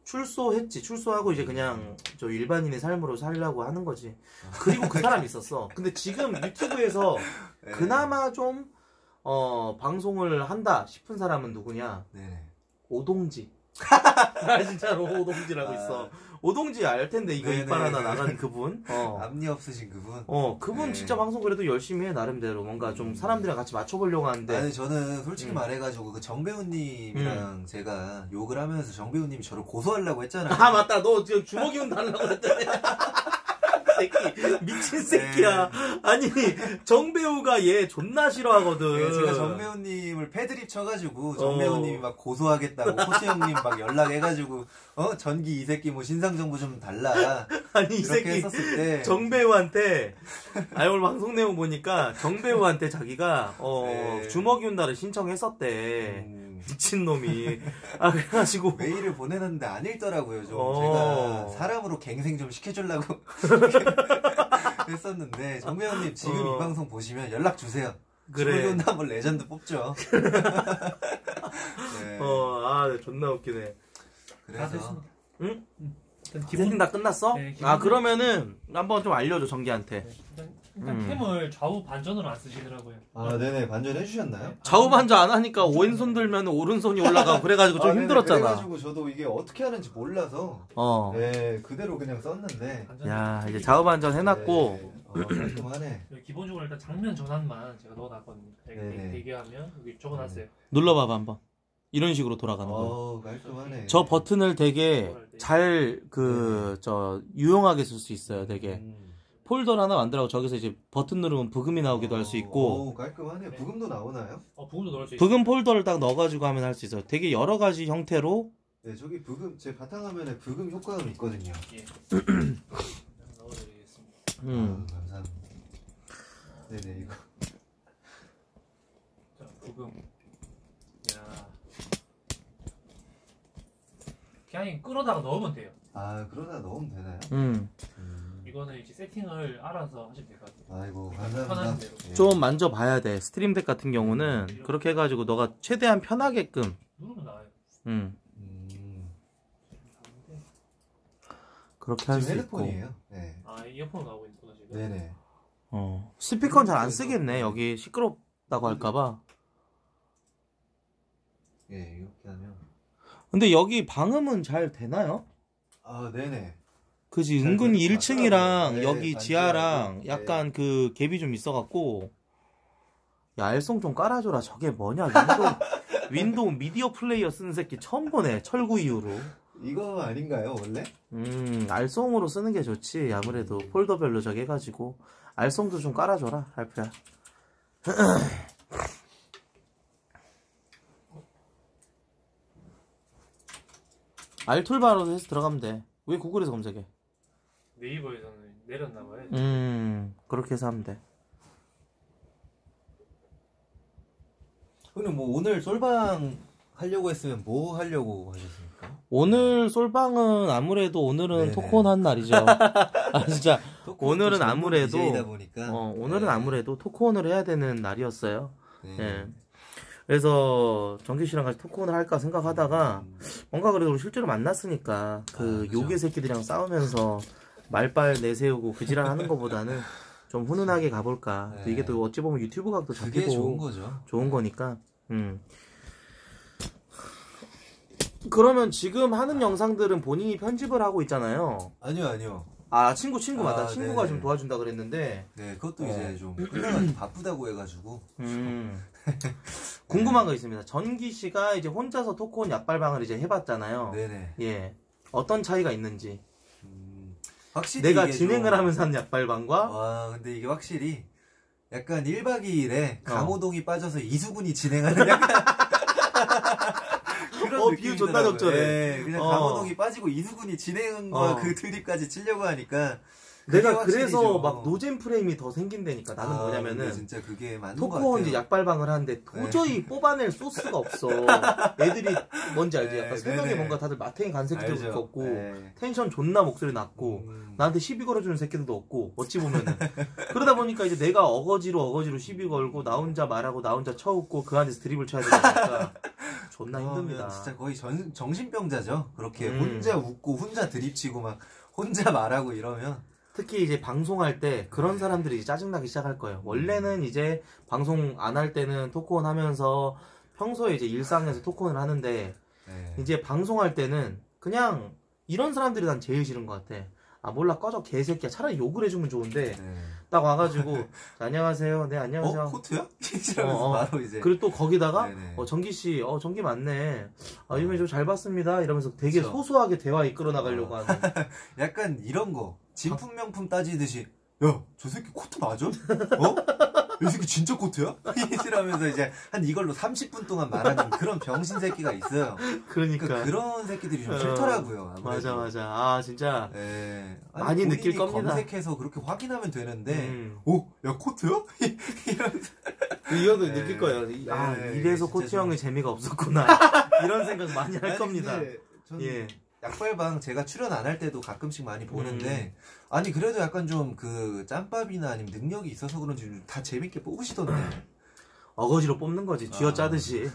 [SPEAKER 1] 출소했지. 출소하고 이제 그냥 저 일반인의 삶으로 살려고 하는 거지. 그리고 그 사람이 있었어. 근데 지금 유튜브에서
[SPEAKER 2] 네.
[SPEAKER 1] 그나마 좀 방송을 한다 싶은 사람은 누구냐?
[SPEAKER 2] 네.
[SPEAKER 1] 오동지. 진짜로 오동지라고 있어. 오동지 알 텐데 이거
[SPEAKER 2] 네네.
[SPEAKER 1] 이빨 하나 나간 그분.
[SPEAKER 2] 앞니 없으신 그분.
[SPEAKER 1] 그분
[SPEAKER 2] 네.
[SPEAKER 1] 진짜 방송 그래도 열심히 해 나름대로 뭔가 좀 사람들이랑 같이 맞춰보려고 하는데.
[SPEAKER 2] 아니 저는 솔직히 말해가지고 그 정배우님이랑 제가 욕을 하면서 정배우님이 저를 고소하려고 했잖아요.
[SPEAKER 1] 아 맞다, 너 지금 주먹이운 달라고 그랬더니. 새끼 미친 새끼야. 아니 정배우가 얘 존나 싫어하거든.
[SPEAKER 2] 네, 제가 정배우님을 패드립 쳐가지고 정배우님이 막 고소하겠다고 코치 형님 막 연락해가지고 전기 이 새끼 뭐 신상 정보 좀 달라.
[SPEAKER 1] 아니 이
[SPEAKER 2] 이렇게
[SPEAKER 1] 새끼
[SPEAKER 2] 했었을 때
[SPEAKER 1] 정배우한테 오늘 방송 내용 보니까 정배우한테 자기가
[SPEAKER 2] 네.
[SPEAKER 1] 주먹이운다를 신청했었대. 미친놈이. 그래가지고
[SPEAKER 2] 메일을 보내는데 안 읽더라고요. 좀 제가 사람으로 갱생 좀 시켜주려고 했었는데 정배우님 지금 이 방송 보시면 연락 주세요.
[SPEAKER 1] 그래.
[SPEAKER 2] 주먹이운다 한번 레전드 뽑죠. 네.
[SPEAKER 1] 존나 웃기네.
[SPEAKER 4] 다
[SPEAKER 2] 그래서
[SPEAKER 4] 됐습니다.
[SPEAKER 1] 응?
[SPEAKER 4] 일단
[SPEAKER 1] 세팅 다 끝났어?
[SPEAKER 4] 네, 기본-
[SPEAKER 1] 그러면은 한번 좀 알려줘 정기한테.
[SPEAKER 4] 네, 일단 캠을 좌우 반전으로 안 쓰시더라고요.
[SPEAKER 2] 네네 반전해 주셨나요?
[SPEAKER 1] 좌우 반전 안 하니까 왼손 들면 오른손이 올라가고 그래가지고 좀 힘들었잖아.
[SPEAKER 2] 그래가지고 저도 이게 어떻게 하는지 몰라서 네 그대로 그냥 썼는데
[SPEAKER 1] 야 이제 좌우 반전 해놨고.
[SPEAKER 2] 깔끔하네.
[SPEAKER 4] 기본적으로 일단 장면 전환만 제가 넣어놨거든요.
[SPEAKER 2] 네네.
[SPEAKER 4] 대기하면 여기 적어놨어요.
[SPEAKER 1] 눌러봐봐 한번. 이런 식으로 돌아가는 거.
[SPEAKER 2] 깔끔하네.
[SPEAKER 1] 저 버튼을 되게 잘 유용하게 쓸 수 있어요. 되게 폴더 하나 만들라고 저기서 이제 버튼 누르면 부금이 나오기도 할 수 있고.
[SPEAKER 2] 깔끔하네. 부금도 나오나요?
[SPEAKER 4] 부금도 넣을 수 있어요.
[SPEAKER 1] 부금 폴더를 딱 넣어가지고 하면 할 수 있어요. 되게 여러 가지 형태로.
[SPEAKER 2] 네 저기 부금 제 바탕화면에 부금 효과음 있거든요.
[SPEAKER 4] 예. 넣어드리겠습니다.
[SPEAKER 2] 감사합니다. 네네 이거.
[SPEAKER 4] 자, 부금. 야. 그냥 끌어다가 넣으면 돼요.
[SPEAKER 2] 그러다 넣으면 되나요?
[SPEAKER 4] 이거는 이제 세팅을 알아서 하시면 될 것 같아요.
[SPEAKER 2] 아이고
[SPEAKER 4] 편하신
[SPEAKER 2] 감사합니다.
[SPEAKER 4] 대로.
[SPEAKER 2] 예.
[SPEAKER 1] 좀 만져봐야 돼. 스트림덱 같은 경우는 그렇게 해가지고 너가 최대한 편하게끔.
[SPEAKER 4] 누르면 나와요.
[SPEAKER 1] 그렇게 할 수
[SPEAKER 2] 지금
[SPEAKER 1] 있고.
[SPEAKER 2] 헤드폰이에요. 네.
[SPEAKER 4] 이어폰 나오고 있구나 지금.
[SPEAKER 2] 네네.
[SPEAKER 1] 스피커는 잘 안 쓰겠네. 여기 시끄럽다고 할까봐.
[SPEAKER 2] 예 이렇게 하면.
[SPEAKER 1] 근데 여기 방음은 잘 되나요?
[SPEAKER 2] 네네.
[SPEAKER 1] 그지.
[SPEAKER 2] 잘
[SPEAKER 1] 은근히
[SPEAKER 2] 되는 것
[SPEAKER 1] 1층이랑
[SPEAKER 2] 같더라고요.
[SPEAKER 1] 여기
[SPEAKER 2] 네,
[SPEAKER 1] 지하랑
[SPEAKER 2] 반지하고.
[SPEAKER 1] 약간 그 갭이 좀 있어갖고. 야, 알송 좀 깔아줘라. 저게 뭐냐. 윈도우 미디어 플레이어 쓰는 새끼 처음 보네. 철구 이후로.
[SPEAKER 2] 이거 아닌가요 원래?
[SPEAKER 1] 알송으로 쓰는 게 좋지. 아무래도 폴더별로 저기 해가지고. 알송도 좀 깔아줘라, 알프야. 알툴바로 해서 들어가면 돼. 왜 구글에서 검색해?
[SPEAKER 4] 네이버에서는 내렸나봐요.
[SPEAKER 1] 그렇게 해서 하면 돼.
[SPEAKER 2] 근데 뭐 오늘 솔방 하려고 했으면 뭐 하려고 하셨습니까?
[SPEAKER 1] 오늘 솔방은 아무래도 오늘은
[SPEAKER 2] 네네.
[SPEAKER 1] 토크온 한 날이죠. 진짜 오늘은 아무래도 오늘은 아무래도 토크온을 해야 되는 날이었어요.
[SPEAKER 2] 네.
[SPEAKER 1] 예. 그래서 정기 씨랑 같이 토크온을 할까 생각하다가 뭔가 그래도 실제로 만났으니까 그
[SPEAKER 2] 그죠.
[SPEAKER 1] 요괴 새끼들이랑 싸우면서 말빨 내세우고 그 지랄 하는 것보다는 좀 훈훈하게 가볼까.
[SPEAKER 2] 네.
[SPEAKER 1] 또 이게 또 어찌 보면 유튜브 각도
[SPEAKER 2] 그게
[SPEAKER 1] 잡히고
[SPEAKER 2] 좋은 거죠.
[SPEAKER 1] 좋은 거니까. 그러면 지금 하는 영상들은 본인이 편집을 하고 있잖아요.
[SPEAKER 2] 아니요.
[SPEAKER 1] 친구마다 친구가
[SPEAKER 2] 네네.
[SPEAKER 1] 좀 도와준다 그랬는데.
[SPEAKER 2] 네, 그것도 이제 좀 끝나가지고 바쁘다고 해가지고.
[SPEAKER 1] 궁금한 거 있습니다. 전기 씨가 이제 혼자서 토크온 약발방을 이제 해봤잖아요.
[SPEAKER 2] 네네.
[SPEAKER 1] 예. 어떤 차이가 있는지.
[SPEAKER 2] 확실히
[SPEAKER 1] 내가
[SPEAKER 2] 이게
[SPEAKER 1] 진행을
[SPEAKER 2] 좀-
[SPEAKER 1] 하면서 하는 약발방과
[SPEAKER 2] 와, 근데 이게 확실히 약간 1박 2일에 감호동이 빠져서 이수근이 진행하는 약간 그런
[SPEAKER 1] 비유 존나
[SPEAKER 2] 느낌이더라고요.
[SPEAKER 1] 적절해.
[SPEAKER 2] 네, 그냥 감호동이 빠지고 이수근이 진행과 그 드립까지 치려고 하니까
[SPEAKER 1] 내가
[SPEAKER 2] 확실히
[SPEAKER 1] 그래서
[SPEAKER 2] 좀-
[SPEAKER 1] 막 노잼 프레임이 더 생긴다니까. 나는
[SPEAKER 2] 근데
[SPEAKER 1] 뭐냐면은
[SPEAKER 2] 진짜 그게 맞는 것
[SPEAKER 1] 토크온 이제
[SPEAKER 2] 같아요.
[SPEAKER 1] 약발방을 하는데 도저히 뽑아낼 소스가 없어. 애들이 뭔지 알지? 약간
[SPEAKER 2] 네,
[SPEAKER 1] 새벽에
[SPEAKER 2] 네네.
[SPEAKER 1] 뭔가 다들 마탱이 간 새끼들도
[SPEAKER 2] 알죠.
[SPEAKER 1] 없고
[SPEAKER 2] 네.
[SPEAKER 1] 텐션 존나 목소리 낮고 나한테 시비 걸어주는 새끼들도 없고 어찌 보면은 그러다 보니까 이제 내가 어거지로 시비 걸고 나 혼자 말하고 나 혼자 쳐웃고 그 안에서 드립을 쳐야 되니까 존나
[SPEAKER 2] 그러면
[SPEAKER 1] 힘듭니다.
[SPEAKER 2] 진짜 거의 정신병자죠. 그렇게
[SPEAKER 1] 음.
[SPEAKER 2] 혼자 웃고 혼자 드립치고 막 혼자 말하고 이러면.
[SPEAKER 1] 특히 이제 방송할 때 그런 사람들이 이제 짜증나기 시작할 거예요. 원래는 이제 방송 안 할 때는 토크온 하면서 평소에 이제 일상에서 토크온을 하는데
[SPEAKER 2] 네.
[SPEAKER 1] 이제 방송할 때는 그냥 이런 사람들이 난 제일 싫은 것 같아. 아 몰라 꺼져 개새끼야. 차라리 욕을 해주면 좋은데
[SPEAKER 2] 네.
[SPEAKER 1] 딱 와가지고 안녕하세요. 네 안녕하세요.
[SPEAKER 2] 코트야? 이러면서 바로 이제.
[SPEAKER 1] 그리고 또 거기다가
[SPEAKER 2] 네네.
[SPEAKER 1] 정기씨 전기 맞네. 요즘에 좀 잘 봤습니다. 이러면서 되게
[SPEAKER 2] 그쵸.
[SPEAKER 1] 소소하게 대화 이끌어 나가려고 하는.
[SPEAKER 2] 약간 이런 거 진품 명품 따지듯이 야 저 새끼 코트 맞아? 이 새끼 진짜 코트야? 이러면서 이제 한 이걸로 30분 동안 말하는 그런 병신 새끼가 있어요.
[SPEAKER 1] 그러니까
[SPEAKER 2] 그런 새끼들이 좀 싫더라고요. 아무래도.
[SPEAKER 1] 맞아. 아 진짜
[SPEAKER 2] 네.
[SPEAKER 1] 많이 느낄 겁니다.
[SPEAKER 2] 검색해서 그렇게 확인하면 되는데,
[SPEAKER 1] 오,
[SPEAKER 2] 야 코트야? 이러면서
[SPEAKER 1] 이거도
[SPEAKER 2] 네.
[SPEAKER 1] 느낄 거예요.
[SPEAKER 2] 네,
[SPEAKER 1] 이래서
[SPEAKER 2] 진짜
[SPEAKER 1] 코트
[SPEAKER 2] 좀-
[SPEAKER 1] 형의 재미가 없었구나. 이런 생각 많이 할
[SPEAKER 2] 아니,
[SPEAKER 1] 겁니다.
[SPEAKER 2] 근데 저는
[SPEAKER 1] 예.
[SPEAKER 2] 약발방 제가 출연 안 할 때도 가끔씩 많이 보는데
[SPEAKER 1] 음.
[SPEAKER 2] 아니 그래도 약간 좀 그 짬밥이나 아니면 능력이 있어서 그런지 다 재밌게 뽑으시던데
[SPEAKER 1] 어거지로 뽑는 거지. 쥐어 짜듯이.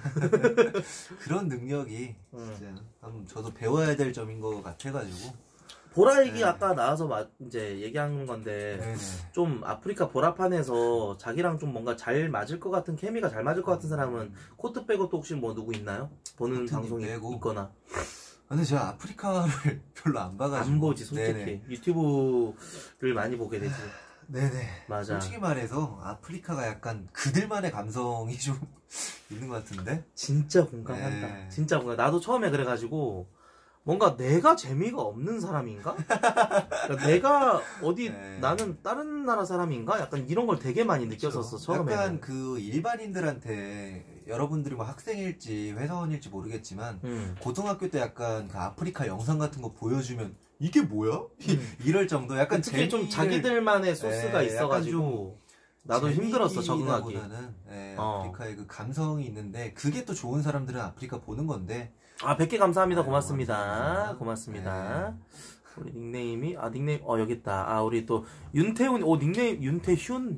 [SPEAKER 2] 그런 능력이 진짜 한번 저도 배워야 될 점인 것 같아가지고
[SPEAKER 1] 보라익이
[SPEAKER 2] 네.
[SPEAKER 1] 아까 나와서 이제 얘기한 건데
[SPEAKER 2] 네네.
[SPEAKER 1] 좀 아프리카 보라판에서 자기랑 좀 뭔가 잘 맞을 것 같은 케미가 잘 맞을 것 같은 사람은 코트 빼고 또 혹시 뭐 누구 있나요? 보는
[SPEAKER 2] 코트님
[SPEAKER 1] 방송이
[SPEAKER 2] 빼고.
[SPEAKER 1] 있거나
[SPEAKER 2] 근데 제가 아프리카를 별로 안 봐가지고
[SPEAKER 1] 안 보지 솔직히.
[SPEAKER 2] 네네.
[SPEAKER 1] 유튜브를 많이 보게 되지.
[SPEAKER 2] 네네.
[SPEAKER 1] 맞아.
[SPEAKER 2] 솔직히 말해서 아프리카가 약간 그들만의 감성이 좀 있는 것 같은데
[SPEAKER 1] 진짜 공감한다.
[SPEAKER 2] 네.
[SPEAKER 1] 진짜 공감. 나도 처음에 그래가지고 뭔가 내가 재미가 없는 사람인가? 그러니까 내가 어디
[SPEAKER 2] 네.
[SPEAKER 1] 나는 다른 나라 사람인가? 약간 이런 걸 되게 많이 느꼈었어 처음에.
[SPEAKER 2] 약간 그 일반인들한테 여러분들이 뭐 학생일지 회사원일지 모르겠지만 고등학교 때 약간 그 아프리카 영상 같은 거 보여주면 이게 뭐야? 이럴 정도 약간
[SPEAKER 1] 특히 좀
[SPEAKER 2] 재미를-
[SPEAKER 1] 자기들만의 소스가
[SPEAKER 2] 네,
[SPEAKER 1] 있어가지고 나도 힘들었어 적응하기.
[SPEAKER 2] 재미보다는, 아프리카의 그 감성이 있는데 그게 또 좋은 사람들은 아프리카 보는 건데
[SPEAKER 1] 100개 감사합니다.
[SPEAKER 2] 아이고,
[SPEAKER 1] 고맙습니다.
[SPEAKER 2] 감사합니다.
[SPEAKER 1] 고맙습니다. 우리 닉네임이 닉네임 여기 있다. 우리 또 윤태훈 닉네임 윤태훈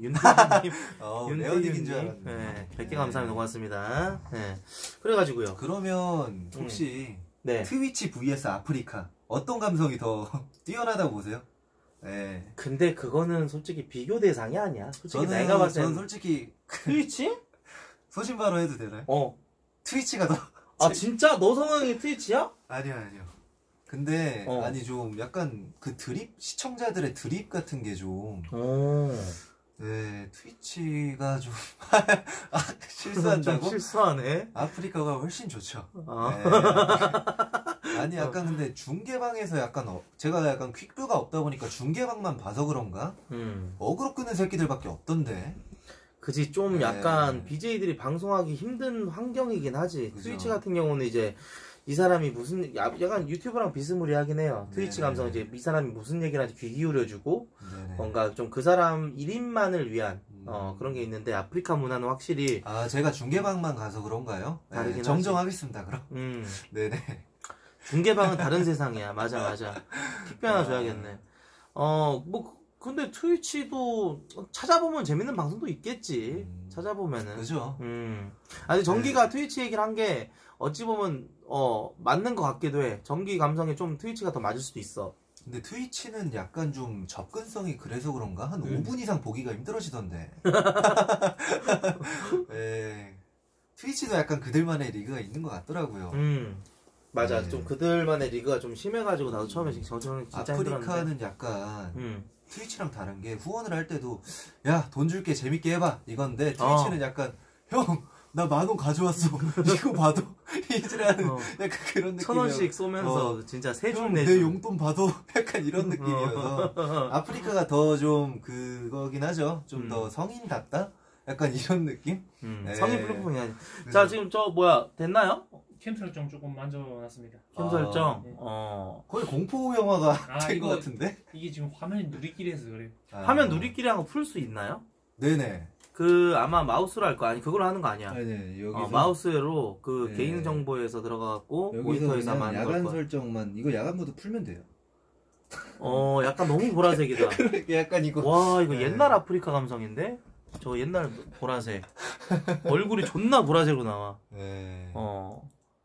[SPEAKER 2] 레어닉인 줄 알았네.
[SPEAKER 1] 네, 100개 감사합니다. 고맙습니다. 네. 그래가지고요.
[SPEAKER 2] 그러면 혹시
[SPEAKER 1] 네.
[SPEAKER 2] 트위치 vs 아프리카 어떤 감성이 더 뛰어나다고 보세요? 네.
[SPEAKER 1] 근데 그거는 솔직히 비교 대상이 아니야. 솔직히
[SPEAKER 2] 저는
[SPEAKER 1] 내가 봤을
[SPEAKER 2] 저는
[SPEAKER 1] 땐
[SPEAKER 2] 솔직히
[SPEAKER 1] 트위치?
[SPEAKER 2] 소신발언 해도 되나요? 트위치가 더
[SPEAKER 1] 진짜 너 성향이 트위치야?
[SPEAKER 2] 아니요. 근데
[SPEAKER 1] 어.
[SPEAKER 2] 아니 좀 약간 그 드립 시청자들의 드립 같은 게 좀 네, 트위치가 좀 실수한다고?
[SPEAKER 1] 좀 실수하네.
[SPEAKER 2] 아프리카가 훨씬 좋죠.
[SPEAKER 1] 아.
[SPEAKER 2] 네. 아니 약간 근데 중계방에서 약간 제가 약간 퀵뷰가 없다 보니까 중계방만 봐서 그런가? 어그로 끄는 새끼들밖에 없던데.
[SPEAKER 1] 그지 좀
[SPEAKER 2] 네.
[SPEAKER 1] 약간 BJ들이 방송하기 힘든 환경이긴 하지.
[SPEAKER 2] 그죠.
[SPEAKER 1] 트위치 같은 경우는 이제 이 사람이 무슨 약간 유튜브랑 비스무리하긴 해요. 트위치
[SPEAKER 2] 네네.
[SPEAKER 1] 감성 이제 이 사람이 무슨 얘기를 하는지 귀 기울여주고
[SPEAKER 2] 네네.
[SPEAKER 1] 뭔가 좀 그 사람 1인만을 위한 그런 게 있는데 아프리카 문화는 확실히
[SPEAKER 2] 아 제가 중계방만 가서 그런가요?
[SPEAKER 1] 다르긴
[SPEAKER 2] 네, 정정하겠습니다 그럼. 네네.
[SPEAKER 1] 중계방은 다른 세상이야. 맞아. 픽뷰 하나 줘야겠네. 근데 트위치도 찾아보면 재밌는 방송도 있겠지. 찾아보면은.
[SPEAKER 2] 그죠.
[SPEAKER 1] 아니 정기가 트위치 얘기를 한 게 어찌 보면 맞는 것 같기도 해. 정기 감성에 좀 트위치가 더 맞을 수도 있어.
[SPEAKER 2] 근데 트위치는 약간 좀 접근성이 그래서 그런가? 한 5분 이상 보기가 힘들어지던데. 네. 트위치도 약간 그들만의 리그가 있는 것 같더라고요.
[SPEAKER 1] 맞아.
[SPEAKER 2] 네.
[SPEAKER 1] 좀 그들만의 리그가 좀 심해가지고 나도 처음에 진짜 힘들었는데.
[SPEAKER 2] 아프리카는 약간 트위치랑 다른 게 후원을 할 때도 야 돈 줄게 재밌게 해봐 이건데 트위치는 약간 형 나 10,000원 가져왔어 이거 봐도 이지라는 약간 그런 느낌이에요.
[SPEAKER 1] 1,000원씩 쏘면서 진짜 세줄
[SPEAKER 2] 형,
[SPEAKER 1] 내줄.
[SPEAKER 2] 내 용돈 봐도 약간 이런 느낌이어서 아프리카가 더 좀 그거긴 하죠. 좀 더 성인답다? 약간 이런 느낌? 네.
[SPEAKER 1] 성인 플랫폼이 아니. 자 지금 됐나요?
[SPEAKER 4] 캠 설정 조금 만져놨습니다.
[SPEAKER 1] 캠 설정.
[SPEAKER 4] 네.
[SPEAKER 2] 거의 공포 영화가 된
[SPEAKER 4] 이거-
[SPEAKER 2] 것 같은데?
[SPEAKER 4] 이게 지금 화면이 누리끼리해서 그래요.
[SPEAKER 1] 화면 누리끼리 하고 풀 수 있나요?
[SPEAKER 2] 네네.
[SPEAKER 1] 아마 마우스로 할 거 아니 그걸로 하는 거 아니야?
[SPEAKER 2] 네, 여기서
[SPEAKER 1] 마우스로 그
[SPEAKER 2] 네.
[SPEAKER 1] 개인 정보에서 들어가갖고
[SPEAKER 2] 여기서
[SPEAKER 1] 모니터에서
[SPEAKER 2] 그냥
[SPEAKER 1] 하는
[SPEAKER 2] 야간
[SPEAKER 1] 걸 거야.
[SPEAKER 2] 설정만 이거 야간 모드 풀면 돼요.
[SPEAKER 1] 약간 너무 보라색이다.
[SPEAKER 2] 약간 이거
[SPEAKER 1] 와 이거
[SPEAKER 2] 네.
[SPEAKER 1] 옛날 아프리카 감성인데? 저 옛날 보라색. 얼굴이 존나 보라색으로 나와.
[SPEAKER 2] 네.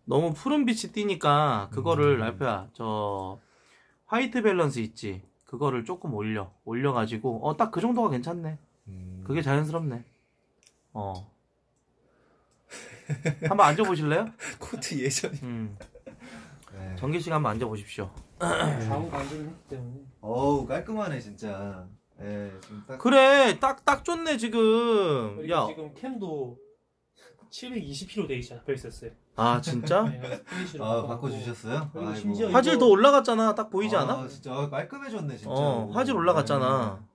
[SPEAKER 1] 너무 푸른 빛이 띄니까 그거를 랄프야 저 화이트 밸런스 있지 그거를 조금 올려가지고 딱 그 정도가 괜찮네. 그게 자연스럽네. 한번 앉아보실래요?
[SPEAKER 2] 코트 예전이. 네.
[SPEAKER 1] 정기 씨가 한번 앉아보십시오.
[SPEAKER 3] 좌우 반전을 했기 때문에.
[SPEAKER 2] 어우 깔끔하네 진짜. 네, 지금 딱.
[SPEAKER 1] 그래 딱 좋네 지금. 야
[SPEAKER 3] 지금 캠도 720kg 돼 있잖아. 있었어요.
[SPEAKER 1] 아 진짜?
[SPEAKER 3] 네,
[SPEAKER 2] 아 바꿔주셨어요?
[SPEAKER 3] 그리고 심지어
[SPEAKER 1] 화질 더 올라갔잖아. 딱 보이지 않아?
[SPEAKER 2] 진짜 깔끔해졌네 진짜.
[SPEAKER 1] 화질 올라갔잖아.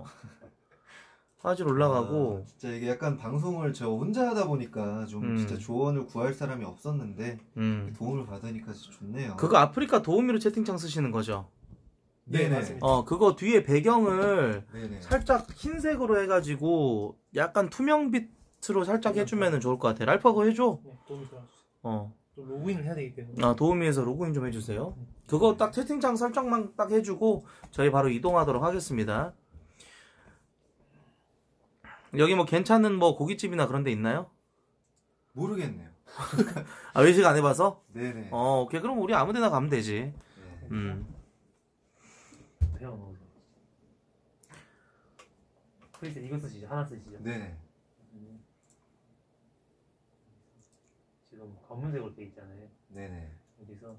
[SPEAKER 1] 화질 올라가고.
[SPEAKER 2] 진짜 이게 약간 방송을 저 혼자 하다 보니까 좀 진짜 조언을 구할 사람이 없었는데 도움을 받으니까 진짜 좋네요.
[SPEAKER 1] 그거 아프리카 도우미로 채팅창 쓰시는 거죠?
[SPEAKER 2] 네네.
[SPEAKER 3] 맞습니다.
[SPEAKER 1] 그거 뒤에 배경을
[SPEAKER 2] 네네.
[SPEAKER 1] 살짝 흰색으로 해가지고 약간 투명 빛으로 살짝 해주면 좋을 것 같아. 랄파 그거 해줘.
[SPEAKER 3] 네, 도움이 들어왔어요. 좀 로그인을 해야 되기 때문에.
[SPEAKER 1] 도우미에서 로그인 좀 해주세요. 그거 딱 채팅창 설정만 딱 해주고 저희 바로 이동하도록 하겠습니다. 여기 뭐 괜찮은 뭐 고깃집이나 그런 데 있나요?
[SPEAKER 2] 모르겠네요.
[SPEAKER 1] 외식 안 해봐서?
[SPEAKER 2] 네네.
[SPEAKER 1] 오케이. 그럼 우리 아무 데나 가면 되지.
[SPEAKER 2] 네.
[SPEAKER 3] 배워. 프리셋 이거 쓰시죠? 하나 쓰시죠?
[SPEAKER 2] 네네.
[SPEAKER 3] 지금 검은색으로 돼 있잖아요.
[SPEAKER 2] 네네.
[SPEAKER 3] 여기서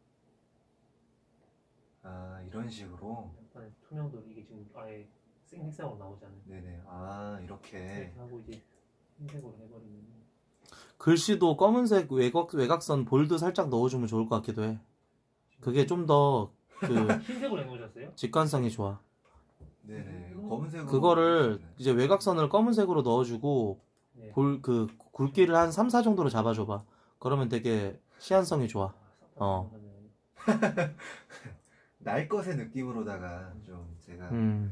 [SPEAKER 2] 아 이런 식으로.
[SPEAKER 3] 약간의 투명도 이게 지금 아예 생색상으로 나오잖아요.
[SPEAKER 2] 네네. 아 이렇게.
[SPEAKER 3] 이렇게 하고 이제 흰색으로 해버리면.
[SPEAKER 1] 글씨도 검은색 외곽선 볼드 살짝 넣어주면 좋을 것 같기도 해. 그게 좀 더
[SPEAKER 3] 흰색으로 해놓으셨어요?
[SPEAKER 1] 직관성이 좋아.
[SPEAKER 2] 네네. 검은색으로.
[SPEAKER 1] 그거를 이제 외곽선을 검은색으로 넣어주고
[SPEAKER 3] 네.
[SPEAKER 1] 굵기를 한 3, 4 정도로 잡아줘봐. 그러면 되게 시안성이 좋아.
[SPEAKER 2] 날 것의 느낌으로다가 좀 제가.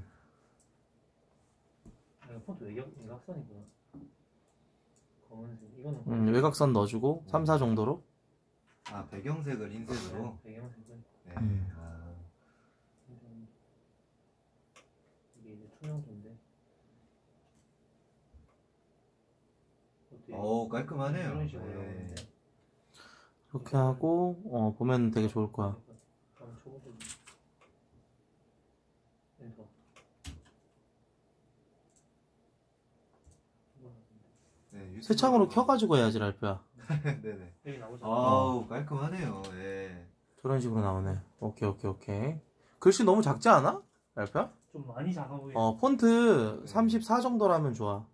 [SPEAKER 3] 폰트 외곽선이구나. 검은색. 이거는
[SPEAKER 1] 외곽선 넣어주고 3, 4 정도로.
[SPEAKER 2] 아 배경색을 흰색으로.
[SPEAKER 3] 배경색은.
[SPEAKER 2] 네.
[SPEAKER 3] 이게 이제 투명도인데.
[SPEAKER 2] 깔끔하네요.
[SPEAKER 3] 이런 식으로
[SPEAKER 2] 네.
[SPEAKER 3] 나오는데.
[SPEAKER 1] 그렇게 하고 보면 되게 좋을 거야.
[SPEAKER 2] 네,
[SPEAKER 1] 새창으로 켜가지고 해야지 랄프야.
[SPEAKER 2] 네네.
[SPEAKER 3] 여기 나오죠.
[SPEAKER 2] 아우 깔끔하네요. 예.
[SPEAKER 1] 저런 식으로 나오네. 오케이. 글씨 너무 작지 않아? 랄프야?
[SPEAKER 3] 좀 많이 작아 보여.
[SPEAKER 1] 폰트 34 정도라면 좋아.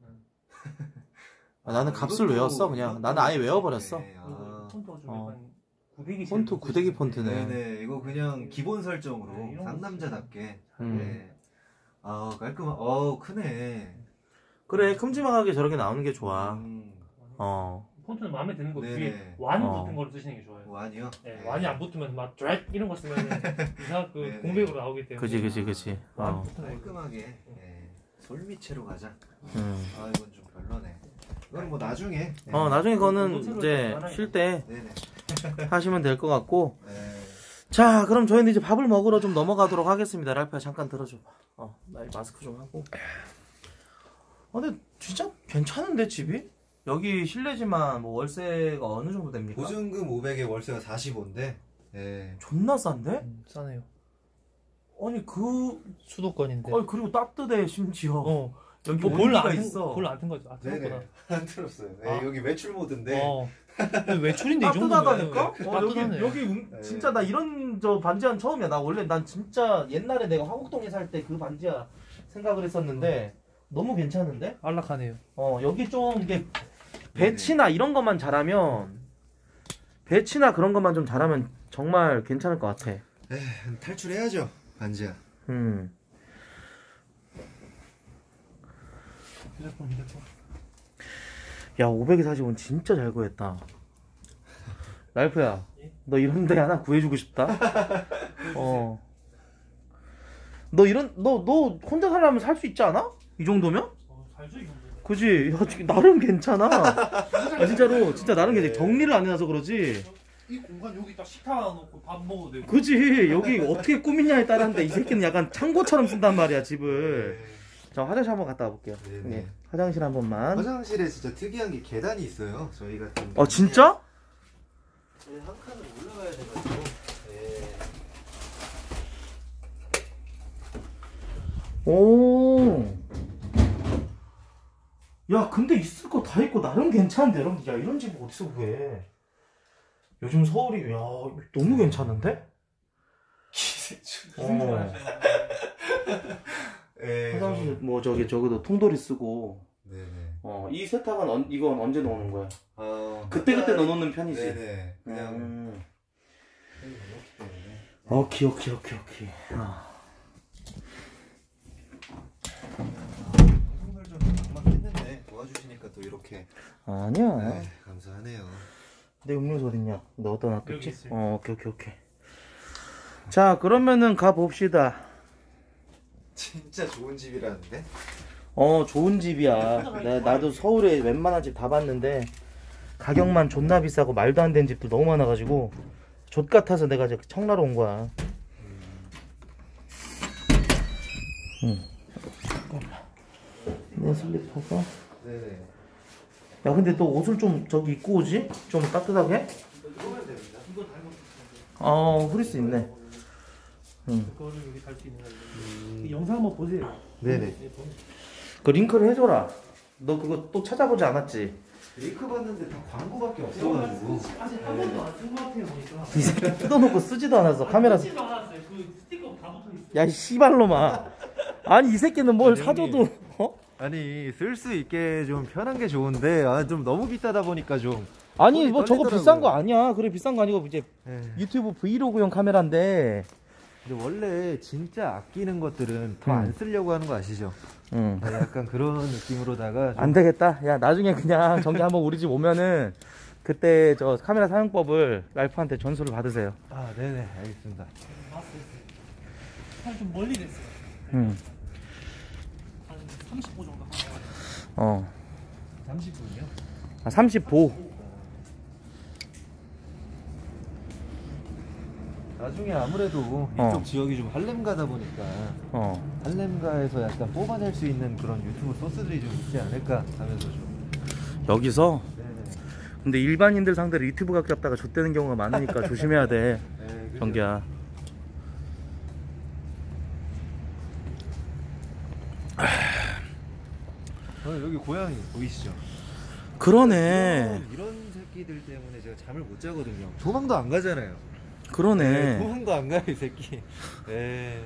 [SPEAKER 1] 나는 값을 외웠어 그냥. 나는 아예 외워버렸어.
[SPEAKER 3] 폰트가 좀 약간 구데기
[SPEAKER 1] 폰트 구데기 폰트네.
[SPEAKER 2] 네네. 이거 그냥 기본 설정으로
[SPEAKER 3] 네,
[SPEAKER 2] 상남자답게. 네. 아 깔끔한. 크네.
[SPEAKER 1] 그래 큼지막하게 저렇게 나오는 게 좋아.
[SPEAKER 3] 폰트는 마음에 드는 거
[SPEAKER 2] 네네.
[SPEAKER 3] 뒤에 완 붙은 걸 쓰시는 게 좋아요.
[SPEAKER 2] 완이요?
[SPEAKER 3] 네, 완이 안 붙으면 막 드랙 이런 거 쓰면 이상
[SPEAKER 2] 네네.
[SPEAKER 3] 공백으로 나오기 때문에.
[SPEAKER 1] 그지.
[SPEAKER 3] 완 붙은 거.
[SPEAKER 2] 깔끔하게. 네. 솔미체로 가자. 아 이건 좀 별로네. 이건 뭐 나중에. 네.
[SPEAKER 1] 나중에 그거는 이제 쉴 때
[SPEAKER 2] 네네.
[SPEAKER 1] 하시면 될 것 같고.
[SPEAKER 2] 네.
[SPEAKER 1] 자 그럼 저희는 이제 밥을 먹으러 좀 넘어가도록 하겠습니다. 랄프야 잠깐 들어줘봐. 나 이 마스크 좀 하고. 근데 진짜 괜찮은데 집이? 여기 실내지만 뭐 월세가 어느 정도 됩니까?
[SPEAKER 2] 보증금 500에 월세가 45인데. 네.
[SPEAKER 1] 존나 싼데?
[SPEAKER 3] 싸네요.
[SPEAKER 1] 아니
[SPEAKER 3] 수도권인데.
[SPEAKER 1] 그리고 따뜻해 심지어. 여기
[SPEAKER 3] 볼을
[SPEAKER 1] 온기가 있어.
[SPEAKER 3] 안튼 거죠.
[SPEAKER 2] 네네. 안 틀었어요. 네, 여기 외출 모드인데.
[SPEAKER 3] 외출인데 이 정도면.
[SPEAKER 1] 따뜻하다니까?
[SPEAKER 3] 따뜻하네.
[SPEAKER 1] 여기 진짜 나 이런 저 반지하는 처음이야. 난 진짜 옛날에 내가 화곡동에 살 때 그 반지하 생각을 했었는데 너무 괜찮은데?
[SPEAKER 3] 안락하네요.
[SPEAKER 1] 여기 좀 이게 배치나 이런 것만 잘하면 배치나 그런 것만 좀 잘하면 정말 괜찮을 것 같아.
[SPEAKER 2] 탈출해야죠. 반지하.
[SPEAKER 1] 야 540원 진짜 잘 구했다. 랄프야 너 이런 데 하나 구해주고 싶다. 너 혼자 살려면 살 수 있지 않아? 이 정도면?
[SPEAKER 3] 살죠 이 정도.
[SPEAKER 1] 그지? 야 지금 나름 괜찮아. 진짜로 진짜 나름 괜찮아. 정리를 안 해놔서 그러지.
[SPEAKER 4] 이 공간 여기 딱 식탁 하나 놓고 밥 먹어도 되고.
[SPEAKER 1] 그지? 여기 어떻게 꾸미냐에 따랐는데 이 새끼는 약간 창고처럼 쓴단 말이야 집을. 자 화장실 한번 갔다 와볼게요. 네. 화장실 한 번만.
[SPEAKER 2] 화장실에 진짜 특이한 게 계단이 있어요. 저희 같은.
[SPEAKER 1] 진짜?
[SPEAKER 2] 네, 한 칸을 올라가야 돼가지고. 네.
[SPEAKER 1] 오. 야, 근데 있을 거 다 있고 나름 괜찮은데, 여러분. 야, 이런 집 어디서 구해? 요즘 서울이, 야, 너무 괜찮은데?
[SPEAKER 2] 네,
[SPEAKER 1] 화장실 뭐 저기도 통돌이 쓰고.
[SPEAKER 2] 네네.
[SPEAKER 1] 이 세탁은 이건 언제 넣는 거야? 그때 넣어놓는 편이지.
[SPEAKER 2] 네네. 그냥.
[SPEAKER 1] 오케이.
[SPEAKER 2] 방송들 좀 막막했는데 도와주시니까 또 이렇게.
[SPEAKER 1] 아니야.
[SPEAKER 2] 네, 감사하네요.
[SPEAKER 1] 내 음료수 어딨냐? 너 어디다 놨겠지?
[SPEAKER 3] 여기 있어요.
[SPEAKER 1] 오케이. 자, 그러면은 가봅시다.
[SPEAKER 2] 진짜 좋은 집이라는데?
[SPEAKER 1] 좋은 집이야. 나도 서울에 웬만한 집 다 봤는데 가격만 존나 비싸고 말도 안 되는 집들 너무 많아가지고 족 같아서 내가 이제 청라로 온 거야. 내 슬리퍼가.
[SPEAKER 2] 네네.
[SPEAKER 1] 야, 근데 너 옷을 좀 저기 입고 오지? 좀 따뜻하게?
[SPEAKER 2] 이거면 됩니다.
[SPEAKER 3] 이거 달고
[SPEAKER 1] 후리스 있네.
[SPEAKER 3] 그거를 여기 달 수 있는 건데 이 영상 한번 보세요.
[SPEAKER 2] 네네.
[SPEAKER 1] 그 링크를 해줘라. 너 그거 또 찾아보지 않았지?
[SPEAKER 2] 링크 봤는데 다 광고밖에 없어가지고.
[SPEAKER 3] 아직 한 번도 안 쓴 것 같아요 보니까.
[SPEAKER 1] 이 새끼 뜯어놓고 쓰지도 않았어. 카메라.
[SPEAKER 3] 쓰지도 않았어요. 그 스티커 다 붙어 있어요.
[SPEAKER 1] 야, 이 씨발놈아. 아니, 이 새끼는 뭘 사줘도,
[SPEAKER 2] 아니 쓸 수 있게 좀 편한 게 좋은데 좀 너무 비싸다 보니까 좀.
[SPEAKER 1] 아니,
[SPEAKER 2] 손이
[SPEAKER 1] 뭐 저거
[SPEAKER 2] 떨리더라고요.
[SPEAKER 1] 비싼 거 아니야. 그래, 비싼 거 아니고 이제
[SPEAKER 2] 네.
[SPEAKER 1] 유튜브 브이로그용 카메라인데.
[SPEAKER 2] 근데 원래 진짜 아끼는 것들은 더 안 쓰려고 하는 거 아시죠?
[SPEAKER 1] 응.
[SPEAKER 2] 네, 약간 그런 느낌으로다가
[SPEAKER 1] 안 되겠다. 야, 나중에 그냥 정기 한번 우리 집 오면은 그때 저 카메라 사용법을 랄프한테 전수를 받으세요.
[SPEAKER 2] 네네 알겠습니다.
[SPEAKER 3] 좀 멀리 됐어요.
[SPEAKER 1] 응.
[SPEAKER 3] 한 35 정도.
[SPEAKER 2] 30분이요?
[SPEAKER 1] 35.
[SPEAKER 2] 나중에 아무래도 이쪽 지역이 좀 할렘가다 보니까 할렘가에서 약간 뽑아낼 수 있는 그런 유튜브 소스들이 좀 있지 않을까 하면서 좀.
[SPEAKER 1] 여기서?
[SPEAKER 2] 네네.
[SPEAKER 1] 근데 일반인들 상대로 유튜브 각 잡다가 좆되는 경우가 많으니까 조심해야 돼.
[SPEAKER 2] 네, 그죠.
[SPEAKER 1] 정기야.
[SPEAKER 2] 여기 고양이 보이시죠?
[SPEAKER 1] 그러네.
[SPEAKER 2] 이런 새끼들 때문에 제가 잠을 못 자거든요. 도망도 안 가잖아요.
[SPEAKER 1] 그러네.
[SPEAKER 2] 도망도 안 가요, 이 새끼. 네.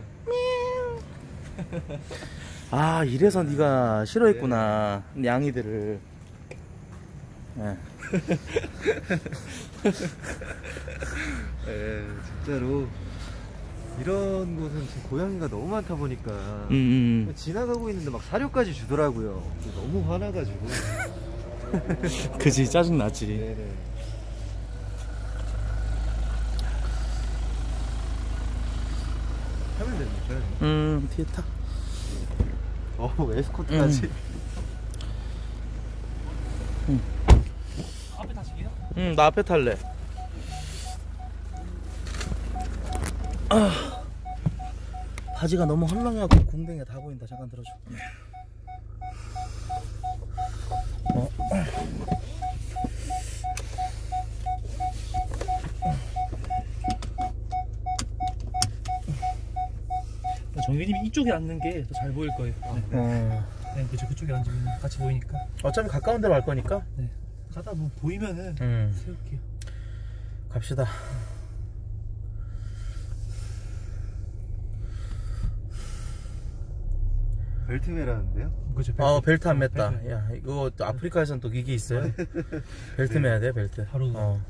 [SPEAKER 1] 아, 이래서 네가 싫어했구나. 양이들을. 네.
[SPEAKER 2] 네, 진짜로 이런 곳은 지금 고양이가 너무 많다 보니까 지나가고 있는데 막 사료까지 주더라고요. 너무 화나가지고.
[SPEAKER 1] 그지, 짜증나지.
[SPEAKER 2] 네네. 하면 됩니까?
[SPEAKER 1] 뒤에 타.
[SPEAKER 2] 에스코트까지.
[SPEAKER 3] 앞에 다시게요?
[SPEAKER 1] 나 앞에 탈래. 바지가 너무 헐렁해갖고 궁뎅이가 다 보인다. 잠깐 들어줘.
[SPEAKER 3] 정규님이 이쪽에 앉는 게 더 잘 보일 거예요. 네, 그죠. 그쪽에 앉으면 같이 보이니까.
[SPEAKER 1] 어차피 가까운 데로 갈 거니까.
[SPEAKER 3] 네. 가다 뭐 보이면은 세울게요.
[SPEAKER 1] 갑시다.
[SPEAKER 2] 벨트 매라는데요?
[SPEAKER 3] 그죠.
[SPEAKER 1] 벨트 안 맸다. 야, 이거 또 아프리카에선 또 이게 있어요. 벨트 매야 돼, 벨트.
[SPEAKER 3] 바로.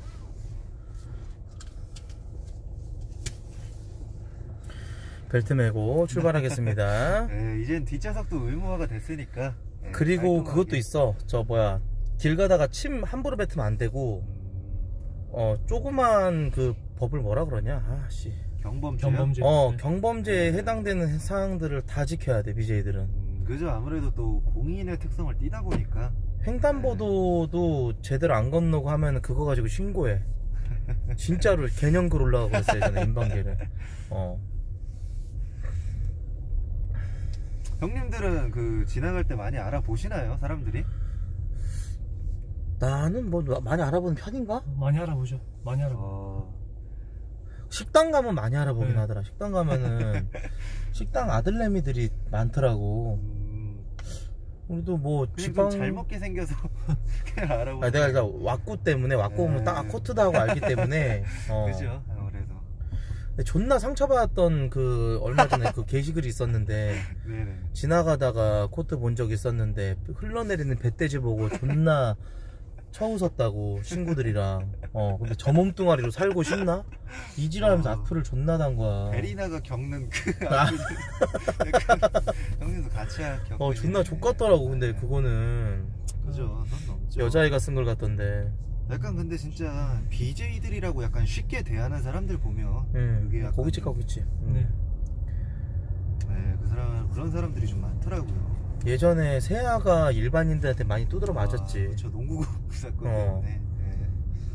[SPEAKER 2] 벨트
[SPEAKER 1] 메고 출발하겠습니다.
[SPEAKER 2] 네, 이젠 뒷좌석도 의무화가 됐으니까. 네,
[SPEAKER 1] 그리고
[SPEAKER 2] 깔끔하게.
[SPEAKER 1] 그것도 있어. 저 뭐야, 길 가다가 침 함부로 뱉으면 안 되고, 조그만 그 법을 뭐라 그러냐. 아씨.
[SPEAKER 2] 경범죄.
[SPEAKER 1] 경범죄에 해당되는 사항들을 다 지켜야 돼, BJ들은.
[SPEAKER 2] 그죠. 아무래도 또 공인의 특성을 띠다 보니까.
[SPEAKER 1] 횡단보도도 제대로 안 건너고 하면 그거 가지고 신고해. 진짜로 개념글 올라가고 그랬어요, 저는 인방계를.
[SPEAKER 2] 형님들은 그 지나갈 때 많이 알아보시나요, 사람들이?
[SPEAKER 1] 나는 뭐 많이 알아보는 편인가?
[SPEAKER 3] 많이 알아보죠. 많이 알아보.
[SPEAKER 1] 식당 가면 많이 알아보긴
[SPEAKER 3] 네.
[SPEAKER 1] 하더라. 식당 가면은 식당 아들내미들이 많더라고. 우리도 뭐 지방
[SPEAKER 5] 잘 먹게 생겨서 그냥 알아보고.
[SPEAKER 1] 내가 일단 왁구 때문에 왁구 보면 딱 코트도 하고 알기 때문에
[SPEAKER 5] 그죠? 아무래도.
[SPEAKER 1] 근데 존나 상처받았던 그 얼마 전에 그 게시글이 있었는데
[SPEAKER 5] 네네.
[SPEAKER 1] 지나가다가 코트 본 적 있었는데 흘러내리는 배돼지 보고 존나 처웃었다고 친구들이랑. 근데 저 몸뚱아리로 살고 싶나? 이지랄하면서 악플을 존나 단 거야.
[SPEAKER 5] 베리나가 겪는 그 약간 형님도 같이 겪고.
[SPEAKER 1] 존나 족같더라고. 근데 그거는
[SPEAKER 5] 그죠. 선 넘죠.
[SPEAKER 1] 여자애가 쓴 걸 같던데.
[SPEAKER 5] 약간 근데 진짜 BJ들이라고 약간 쉽게 대하는 사람들 보면 그게 약간
[SPEAKER 1] 고깃집 가고 있지.
[SPEAKER 3] 네.
[SPEAKER 5] 네, 그런 사람들이 좀 많더라고요.
[SPEAKER 1] 예전에 세아가 일반인들한테 많이 두드려 맞았지.
[SPEAKER 5] 그렇죠. 농구부 사건 때문에. 네.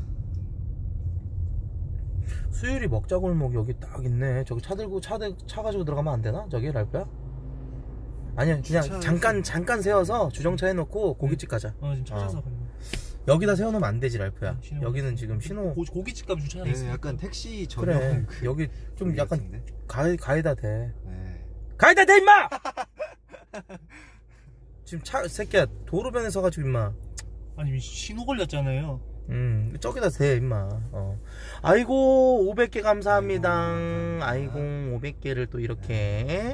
[SPEAKER 1] 수유리 먹자골목 여기 딱 있네. 저기 차 가지고 들어가면 안 되나? 저기 랄프야? 아니야, 그냥 잠깐 세워서 주정차 해놓고 고깃집 가자.
[SPEAKER 3] 지금 찾아서 가려고.
[SPEAKER 1] 여기다 세워놓으면 안 되지, 랄프야.
[SPEAKER 3] 신호.
[SPEAKER 1] 여기는 지금 신호.
[SPEAKER 3] 고깃집 가면 주차장에 있어.
[SPEAKER 5] 약간 택시 전용.
[SPEAKER 1] 그래. 여기 좀 약간
[SPEAKER 5] 같은데?
[SPEAKER 1] 가이다 돼.
[SPEAKER 5] 네.
[SPEAKER 1] 가이다 돼, 임마! 지금 새끼야, 도로변에 서가지고, 임마.
[SPEAKER 3] 아니, 신호 걸렸잖아요.
[SPEAKER 1] 저기다 대, 임마. 아이고, 500개 감사합니다. 아이고, 500개를 또 이렇게.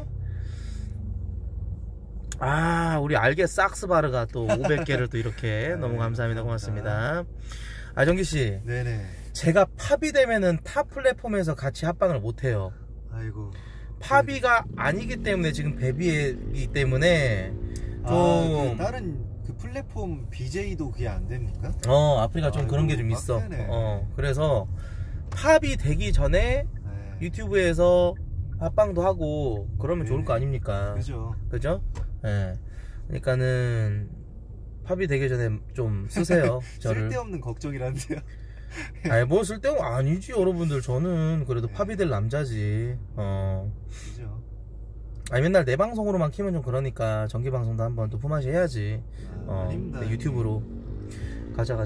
[SPEAKER 1] 우리 알게 싹스바르가 또 500개를 또 이렇게. 너무 감사합니다. 고맙습니다. 정기씨.
[SPEAKER 5] 네네.
[SPEAKER 1] 제가 팝이 되면은 타 플랫폼에서 같이 합방을 못해요.
[SPEAKER 5] 아이고.
[SPEAKER 1] 팝이가 아니기 때문에 지금 베비이기 때문에 좀.
[SPEAKER 5] 그 다른 그 플랫폼 BJ도 그게 안 됩니까?
[SPEAKER 1] 아프리카 좀 그런 게 좀 있어. 그래서 팝이 되기 전에 유튜브에서 합방도 하고 그러면 좋을 거 아닙니까? 그죠? 예. 그러니까는 팝이 되기 전에 좀 쓰세요. 저를.
[SPEAKER 5] 쓸데없는 걱정이란데요.
[SPEAKER 1] 뭐 쓸데없는 아니지 여러분들. 저는 그래도 팝이 될 남자지.
[SPEAKER 5] 그죠.
[SPEAKER 1] 맨날 내 방송으로만 키면 좀 그러니까 정기 방송도 한번 또 품앗이 해야지.
[SPEAKER 5] 아닙니다.
[SPEAKER 1] 유튜브로 가자.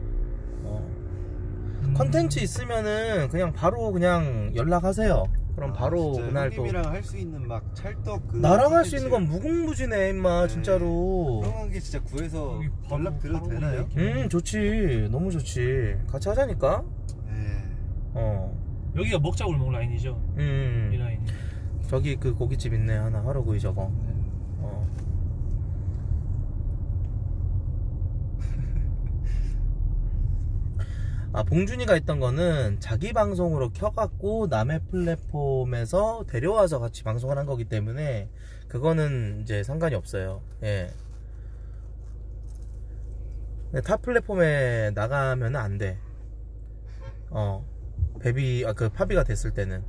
[SPEAKER 1] 컨텐츠 있으면은 그냥 바로 그냥 연락하세요. 그럼 바로 그날 또
[SPEAKER 5] 형님이랑 할 수 있는 막 찰떡
[SPEAKER 1] 나랑 할 수 있는 건 무궁무진해 임마. 진짜로.
[SPEAKER 5] 그런 게 진짜 구해서 연락 드려도 되나요?
[SPEAKER 1] 좋지. 너무 좋지. 같이 하자니까.
[SPEAKER 5] 네.
[SPEAKER 3] 여기가 먹자골목 라인이죠. 이 라인이.
[SPEAKER 1] 저기 그 고깃집 있네 하나. 하루구이 저거. 봉준이가 있던 거는 자기 방송으로 켜갖고 남의 플랫폼에서 데려와서 같이 방송을 한 거기 때문에 그거는 이제 상관이 없어요. 예. 타 플랫폼에 나가면 안 돼. 그 팝이가 됐을 때는.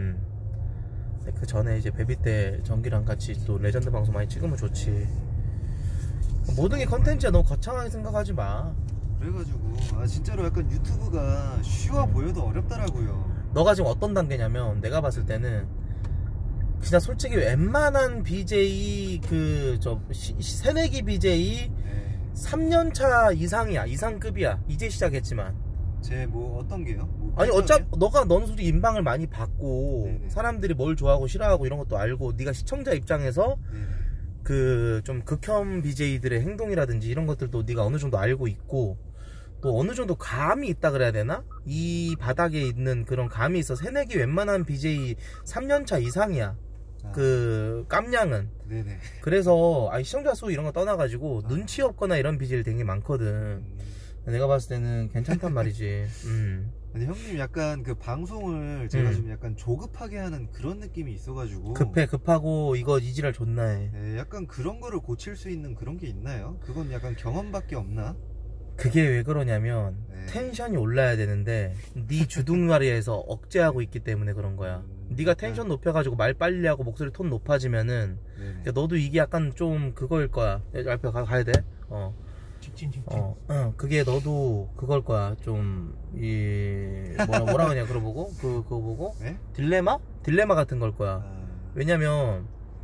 [SPEAKER 1] 그 전에 이제 베비 때 정기랑 같이 또 레전드 방송 많이 찍으면 좋지. 모든 게 컨텐츠야. 너무 거창하게 생각하지 마.
[SPEAKER 5] 그래가지고 진짜로 약간 유튜브가 쉬워 보여도 어렵더라고요.
[SPEAKER 1] 너가 지금 어떤 단계냐면 내가 봤을 때는 그냥 솔직히 웬만한 BJ 새내기 BJ 3년차 이상이야. 이상급이야. 이제 시작했지만.
[SPEAKER 5] 제 뭐 어떤 게요?
[SPEAKER 1] 너는 솔직히 인방을 많이 받고
[SPEAKER 5] 네네.
[SPEAKER 1] 사람들이 뭘 좋아하고 싫어하고 이런 것도 알고 네가 시청자 입장에서 그 좀 극혐 BJ들의 행동이라든지 이런 것들도 네가 어느 정도 알고 있고 또 어느 정도 감이 있다 그래야 되나? 이 바닥에 있는 그런 감이 있어. 새내기 웬만한 BJ 3년차 이상이야. 그 깜냥은.
[SPEAKER 5] 네네.
[SPEAKER 1] 그래서 시청자 수 이런 거 떠나가지고 눈치 없거나 이런 BJ들 되게 많거든. 내가 봤을 때는 괜찮단 말이지.
[SPEAKER 5] 아니 형님 약간 그 방송을 제가 좀 약간 조급하게 하는 그런 느낌이 있어가지고
[SPEAKER 1] 급하고 이거 이지랄 존나 해.
[SPEAKER 5] 네, 약간 그런 거를 고칠 수 있는 그런 게 있나요? 그건 약간 경험밖에 없나?
[SPEAKER 1] 그게 왜 그러냐면 텐션이 올라야 되는데 네 주둥아리에서 억제하고 있기 때문에 그런 거야. 네가 텐션 높여가지고 말 빨리 하고 목소리 톤 높아지면은 그러니까 너도 이게 약간 좀 그거일 거야. 앞에 가야 돼?
[SPEAKER 3] 직진.
[SPEAKER 1] 그게 너도 그걸 거야. 좀 뭐라 그러냐 그거 보고 그거 보고 딜레마 같은 걸 거야. 왜냐면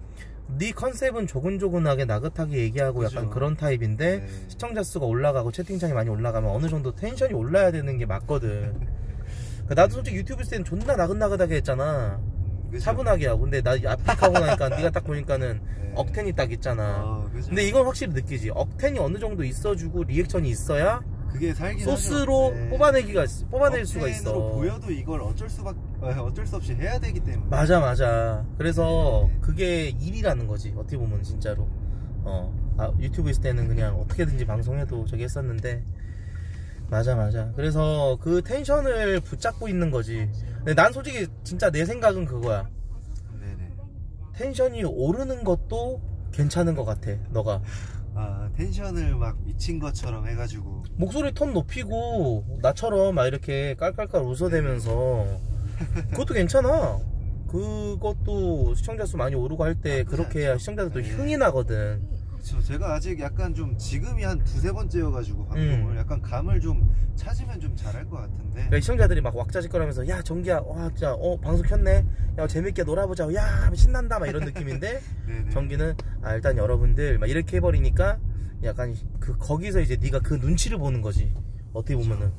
[SPEAKER 1] 네 컨셉은 조근조근하게 나긋하게 얘기하고
[SPEAKER 5] 그죠.
[SPEAKER 1] 약간 그런 타입인데
[SPEAKER 5] 네.
[SPEAKER 1] 시청자 수가 올라가고 채팅창이 많이 올라가면 어느 정도 텐션이 올라야 되는 게 맞거든. 그러니까 나도 솔직히 유튜브 쓸 때는 존나 나긋나긋하게 했잖아.
[SPEAKER 5] 그죠?
[SPEAKER 1] 차분하게 하고. 근데 나 앞픽하고 나니까 네가 딱 보니까는
[SPEAKER 5] 네.
[SPEAKER 1] 억텐이 딱 있잖아.
[SPEAKER 5] 그죠?
[SPEAKER 1] 근데 이건 확실히 느끼지. 억텐이 어느 정도 있어주고 리액션이 있어야
[SPEAKER 5] 그게 살긴
[SPEAKER 1] 소스로
[SPEAKER 5] 하죠. 네.
[SPEAKER 1] 뽑아낼 수가 있어.
[SPEAKER 5] 억텐으로 보여도 이걸 어쩔 수 없이 해야 되기 때문에.
[SPEAKER 1] 맞아. 그래서 그게 일이라는 거지. 어떻게 보면 진짜로. 유튜브 있을 때는 그냥 어떻게든지 방송해도 저기 했었는데. 맞아. 그래서 그 텐션을 붙잡고 있는 거지. 근데 난 솔직히 진짜 내 생각은 그거야.
[SPEAKER 5] 네네.
[SPEAKER 1] 텐션이 오르는 것도 괜찮은 것 같아. 너가
[SPEAKER 5] 텐션을 막 미친 것처럼 해가지고
[SPEAKER 1] 목소리 톤 높이고 나처럼 막 이렇게 깔깔깔 웃어대면서 그것도 괜찮아. 그것도 시청자 수 많이 오르고 할 때 그렇게 해야 시청자들도 흥이 나거든.
[SPEAKER 5] 그쵸. 제가 아직 약간 좀 지금이 한 두세 번째여가지고 방송을 약간 감을 좀 찾으면 좀 잘할 것 같은데.
[SPEAKER 1] 그러니까 시청자들이 막 왁자지껄하면서 야 정기야 와 진짜 방송 켰네 야 재밌게 놀아보자 야 신난다 막 이런 느낌인데 정기는 일단 여러분들 막 이렇게 해버리니까 약간 거기서 이제 네가 그 눈치를 보는 거지. 어떻게 보면은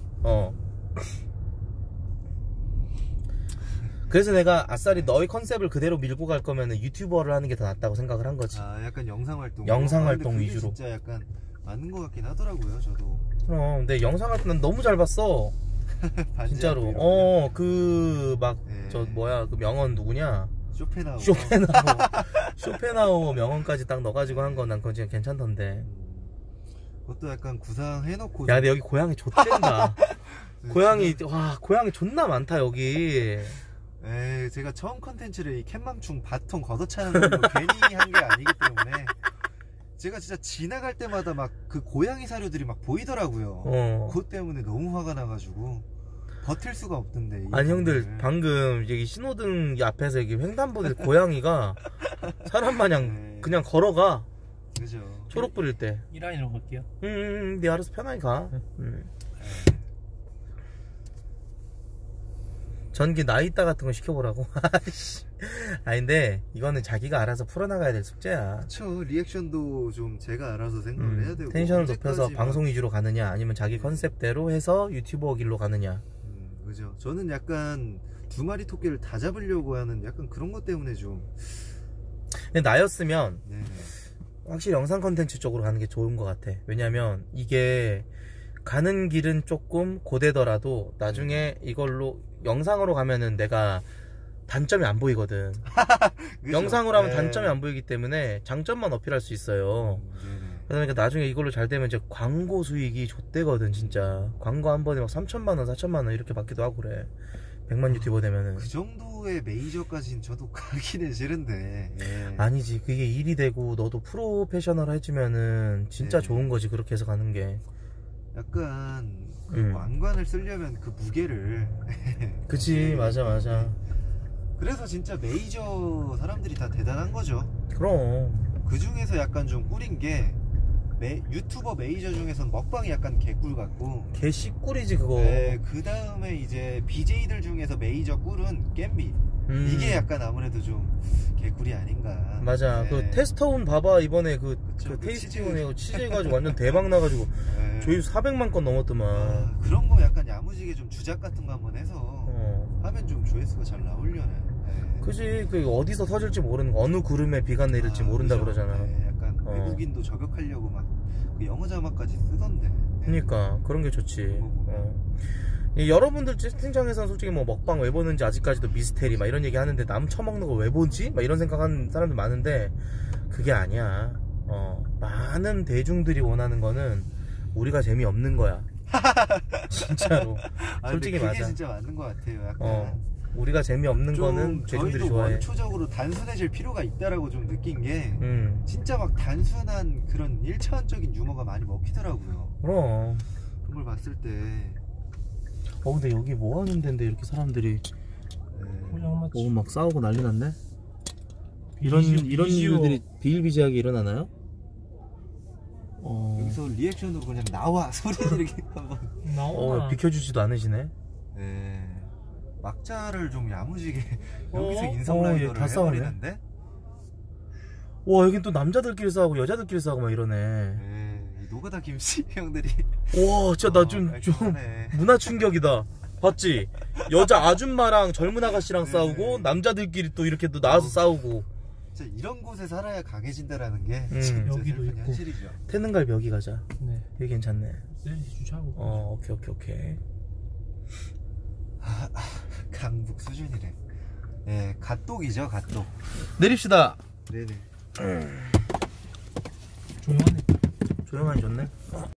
[SPEAKER 1] 그래서 내가 아싸리 너의 컨셉을 그대로 밀고 갈 거면은 유튜버를 하는 게 더 낫다고 생각을 한 거지.
[SPEAKER 5] 약간 영상활동
[SPEAKER 1] 영상활동 위주로.
[SPEAKER 5] 진짜 약간 맞는 것 같긴 하더라고요 저도.
[SPEAKER 1] 근데 영상활동 난 너무 잘 봤어. 진짜로. 저 뭐야 그 명언 누구냐? 쇼펜하우어 명언까지 딱 넣어가지고 한 거 난 그건 진짜 괜찮던데.
[SPEAKER 5] 그것도 약간 구상해놓고.
[SPEAKER 1] 야 근데 여기 고양이 좆된다. 고양이 존나 많다 여기.
[SPEAKER 5] 제가 처음 컨텐츠를 이 캔망충 바통 걷어차는 걸로 괜히 한 게 아니기 때문에 제가 진짜 지나갈 때마다 막 그 고양이 사료들이 막 보이더라고요. 그것 때문에 너무 화가 나가지고 버틸 수가 없던데.
[SPEAKER 1] 아니 형들 방금 여기 신호등 앞에서 여기 횡단보도에 고양이가 사람 마냥 그냥 걸어가.
[SPEAKER 5] 그죠.
[SPEAKER 1] 초록 뿌릴 때.
[SPEAKER 3] 이 라인으로 갈게요.
[SPEAKER 1] 네 알아서 편하게 가. 전기 나이따 같은 거 시켜보라고. 근데 이거는 자기가 알아서 풀어나가야 될 숙제야.
[SPEAKER 5] 그쵸. 리액션도 좀 제가 알아서 생각을 해야 되고
[SPEAKER 1] 텐션을 높여서 방송 위주로 가느냐 아니면 자기 컨셉대로 해서 유튜버 길로 가느냐.
[SPEAKER 5] 그죠. 저는 약간 두 마리 토끼를 다 잡으려고 하는 약간 그런 것 때문에 좀.
[SPEAKER 1] 근데 나였으면
[SPEAKER 5] 네네.
[SPEAKER 1] 확실히 영상 컨텐츠 쪽으로 가는 게 좋은 것 같아. 왜냐면 이게 가는 길은 조금 고되더라도 나중에 이걸로 영상으로 가면은 내가 단점이 안 보이거든. 영상으로 하면 단점이 안 보이기 때문에 장점만 어필할 수 있어요. 그러니까 나중에 이걸로 잘 되면 이제 광고 수익이 좆대거든 진짜. 광고 한 번에 막 3천만원 4천만원 이렇게 받기도 하고 그래. 100만 유튜버 되면은.
[SPEAKER 5] 그 정도의 메이저까지는 저도 가기는 싫은데.
[SPEAKER 1] 아니지, 그게 일이 되고 너도 프로페셔널 해주면은 진짜 좋은 거지. 그렇게 해서 가는 게
[SPEAKER 5] 약간 그 왕관을 쓰려면 그 무게를.
[SPEAKER 1] 그치. 맞아.
[SPEAKER 5] 그래서 진짜 메이저 사람들이 다 대단한 거죠.
[SPEAKER 1] 그럼
[SPEAKER 5] 그 중에서 약간 좀 꿀인 게 유튜버 메이저 중에선 먹방이 약간 개꿀 같고.
[SPEAKER 1] 개씨 꿀이지 그거.
[SPEAKER 5] 그 다음에 이제 BJ들 중에서 메이저 꿀은 겜비. 이게 약간 아무래도 좀 개꿀이 아닌가.
[SPEAKER 1] 맞아. 그 테스터운 봐봐. 이번에 그 테이스티온에 치즈 해가지고 완전 대박 나가지고 조회수 400만 건 넘었더만.
[SPEAKER 5] 그런 거 약간 야무지게 좀 주작 같은 거 한번 해서 하면 좀 조회수가 잘 나오려나.
[SPEAKER 1] 그지. 그 어디서 터질지 모르는 거, 어느 구름에 비가 내릴지 모른다
[SPEAKER 5] 그죠?
[SPEAKER 1] 그러잖아.
[SPEAKER 5] 약간 외국인도 저격하려고 막 그 영어 자막까지 쓰던데.
[SPEAKER 1] 그러니까 그런 게 좋지. 여러분들 채팅창에서는 솔직히 뭐 먹방 왜 보는지 아직까지도 미스테리 막 이런 얘기 하는데 남 처먹는 거 왜 보지? 막 이런 생각하는 사람들 많은데 그게 아니야. 많은 대중들이 원하는 거는 우리가 재미없는 거야. 진짜로. 솔직히
[SPEAKER 5] 그게
[SPEAKER 1] 맞아.
[SPEAKER 5] 진짜 맞는 것 같아요. 약간
[SPEAKER 1] 우리가 재미없는 거는 대중들이 좋아해.
[SPEAKER 5] 원초적으로 단순해질 필요가 있다라고 좀 느낀 게 진짜 막 단순한 그런 1차원적인 유머가 많이 먹히더라고요.
[SPEAKER 1] 그럼
[SPEAKER 5] 그런 걸 봤을 때.
[SPEAKER 1] 근데 여기 뭐 하는 데인데 이렇게 사람들이 막 싸우고 난리 났네. 이런 일들이 비일비재하게 일어나나요?
[SPEAKER 5] 여기서 리액션으로 그냥 나와 소리 이렇게 한번
[SPEAKER 3] 나와.
[SPEAKER 1] 비켜주지도 않으시네.
[SPEAKER 5] 막자를 좀 야무지게 여기서 인성 라이더를 해버리는데.
[SPEAKER 1] 와 여긴 또 남자들끼리 싸우고 여자들끼리 싸우고 막 이러네.
[SPEAKER 5] 이 노가다 김씨 형들이.
[SPEAKER 1] 와 진짜 나 좀 문화 충격이다. 봤지? 여자 아줌마랑 젊은 아가씨랑 싸우고 남자들끼리 또 이렇게 또 나와서 싸우고.
[SPEAKER 5] 진짜 이런 곳에 살아야 강해진다라는 게
[SPEAKER 3] 여기도 있고.
[SPEAKER 5] 현실이죠.
[SPEAKER 1] 태능갈비 여기 가자.
[SPEAKER 3] 네.
[SPEAKER 1] 여기 괜찮네.
[SPEAKER 3] 쓰레기 주차하고.
[SPEAKER 1] 오케이.
[SPEAKER 5] 강북 수준이래. 예, 갓독이죠, 갓독.
[SPEAKER 1] 내립시다.
[SPEAKER 5] 네네.
[SPEAKER 3] 조용하네.
[SPEAKER 1] 조용하니 좋네.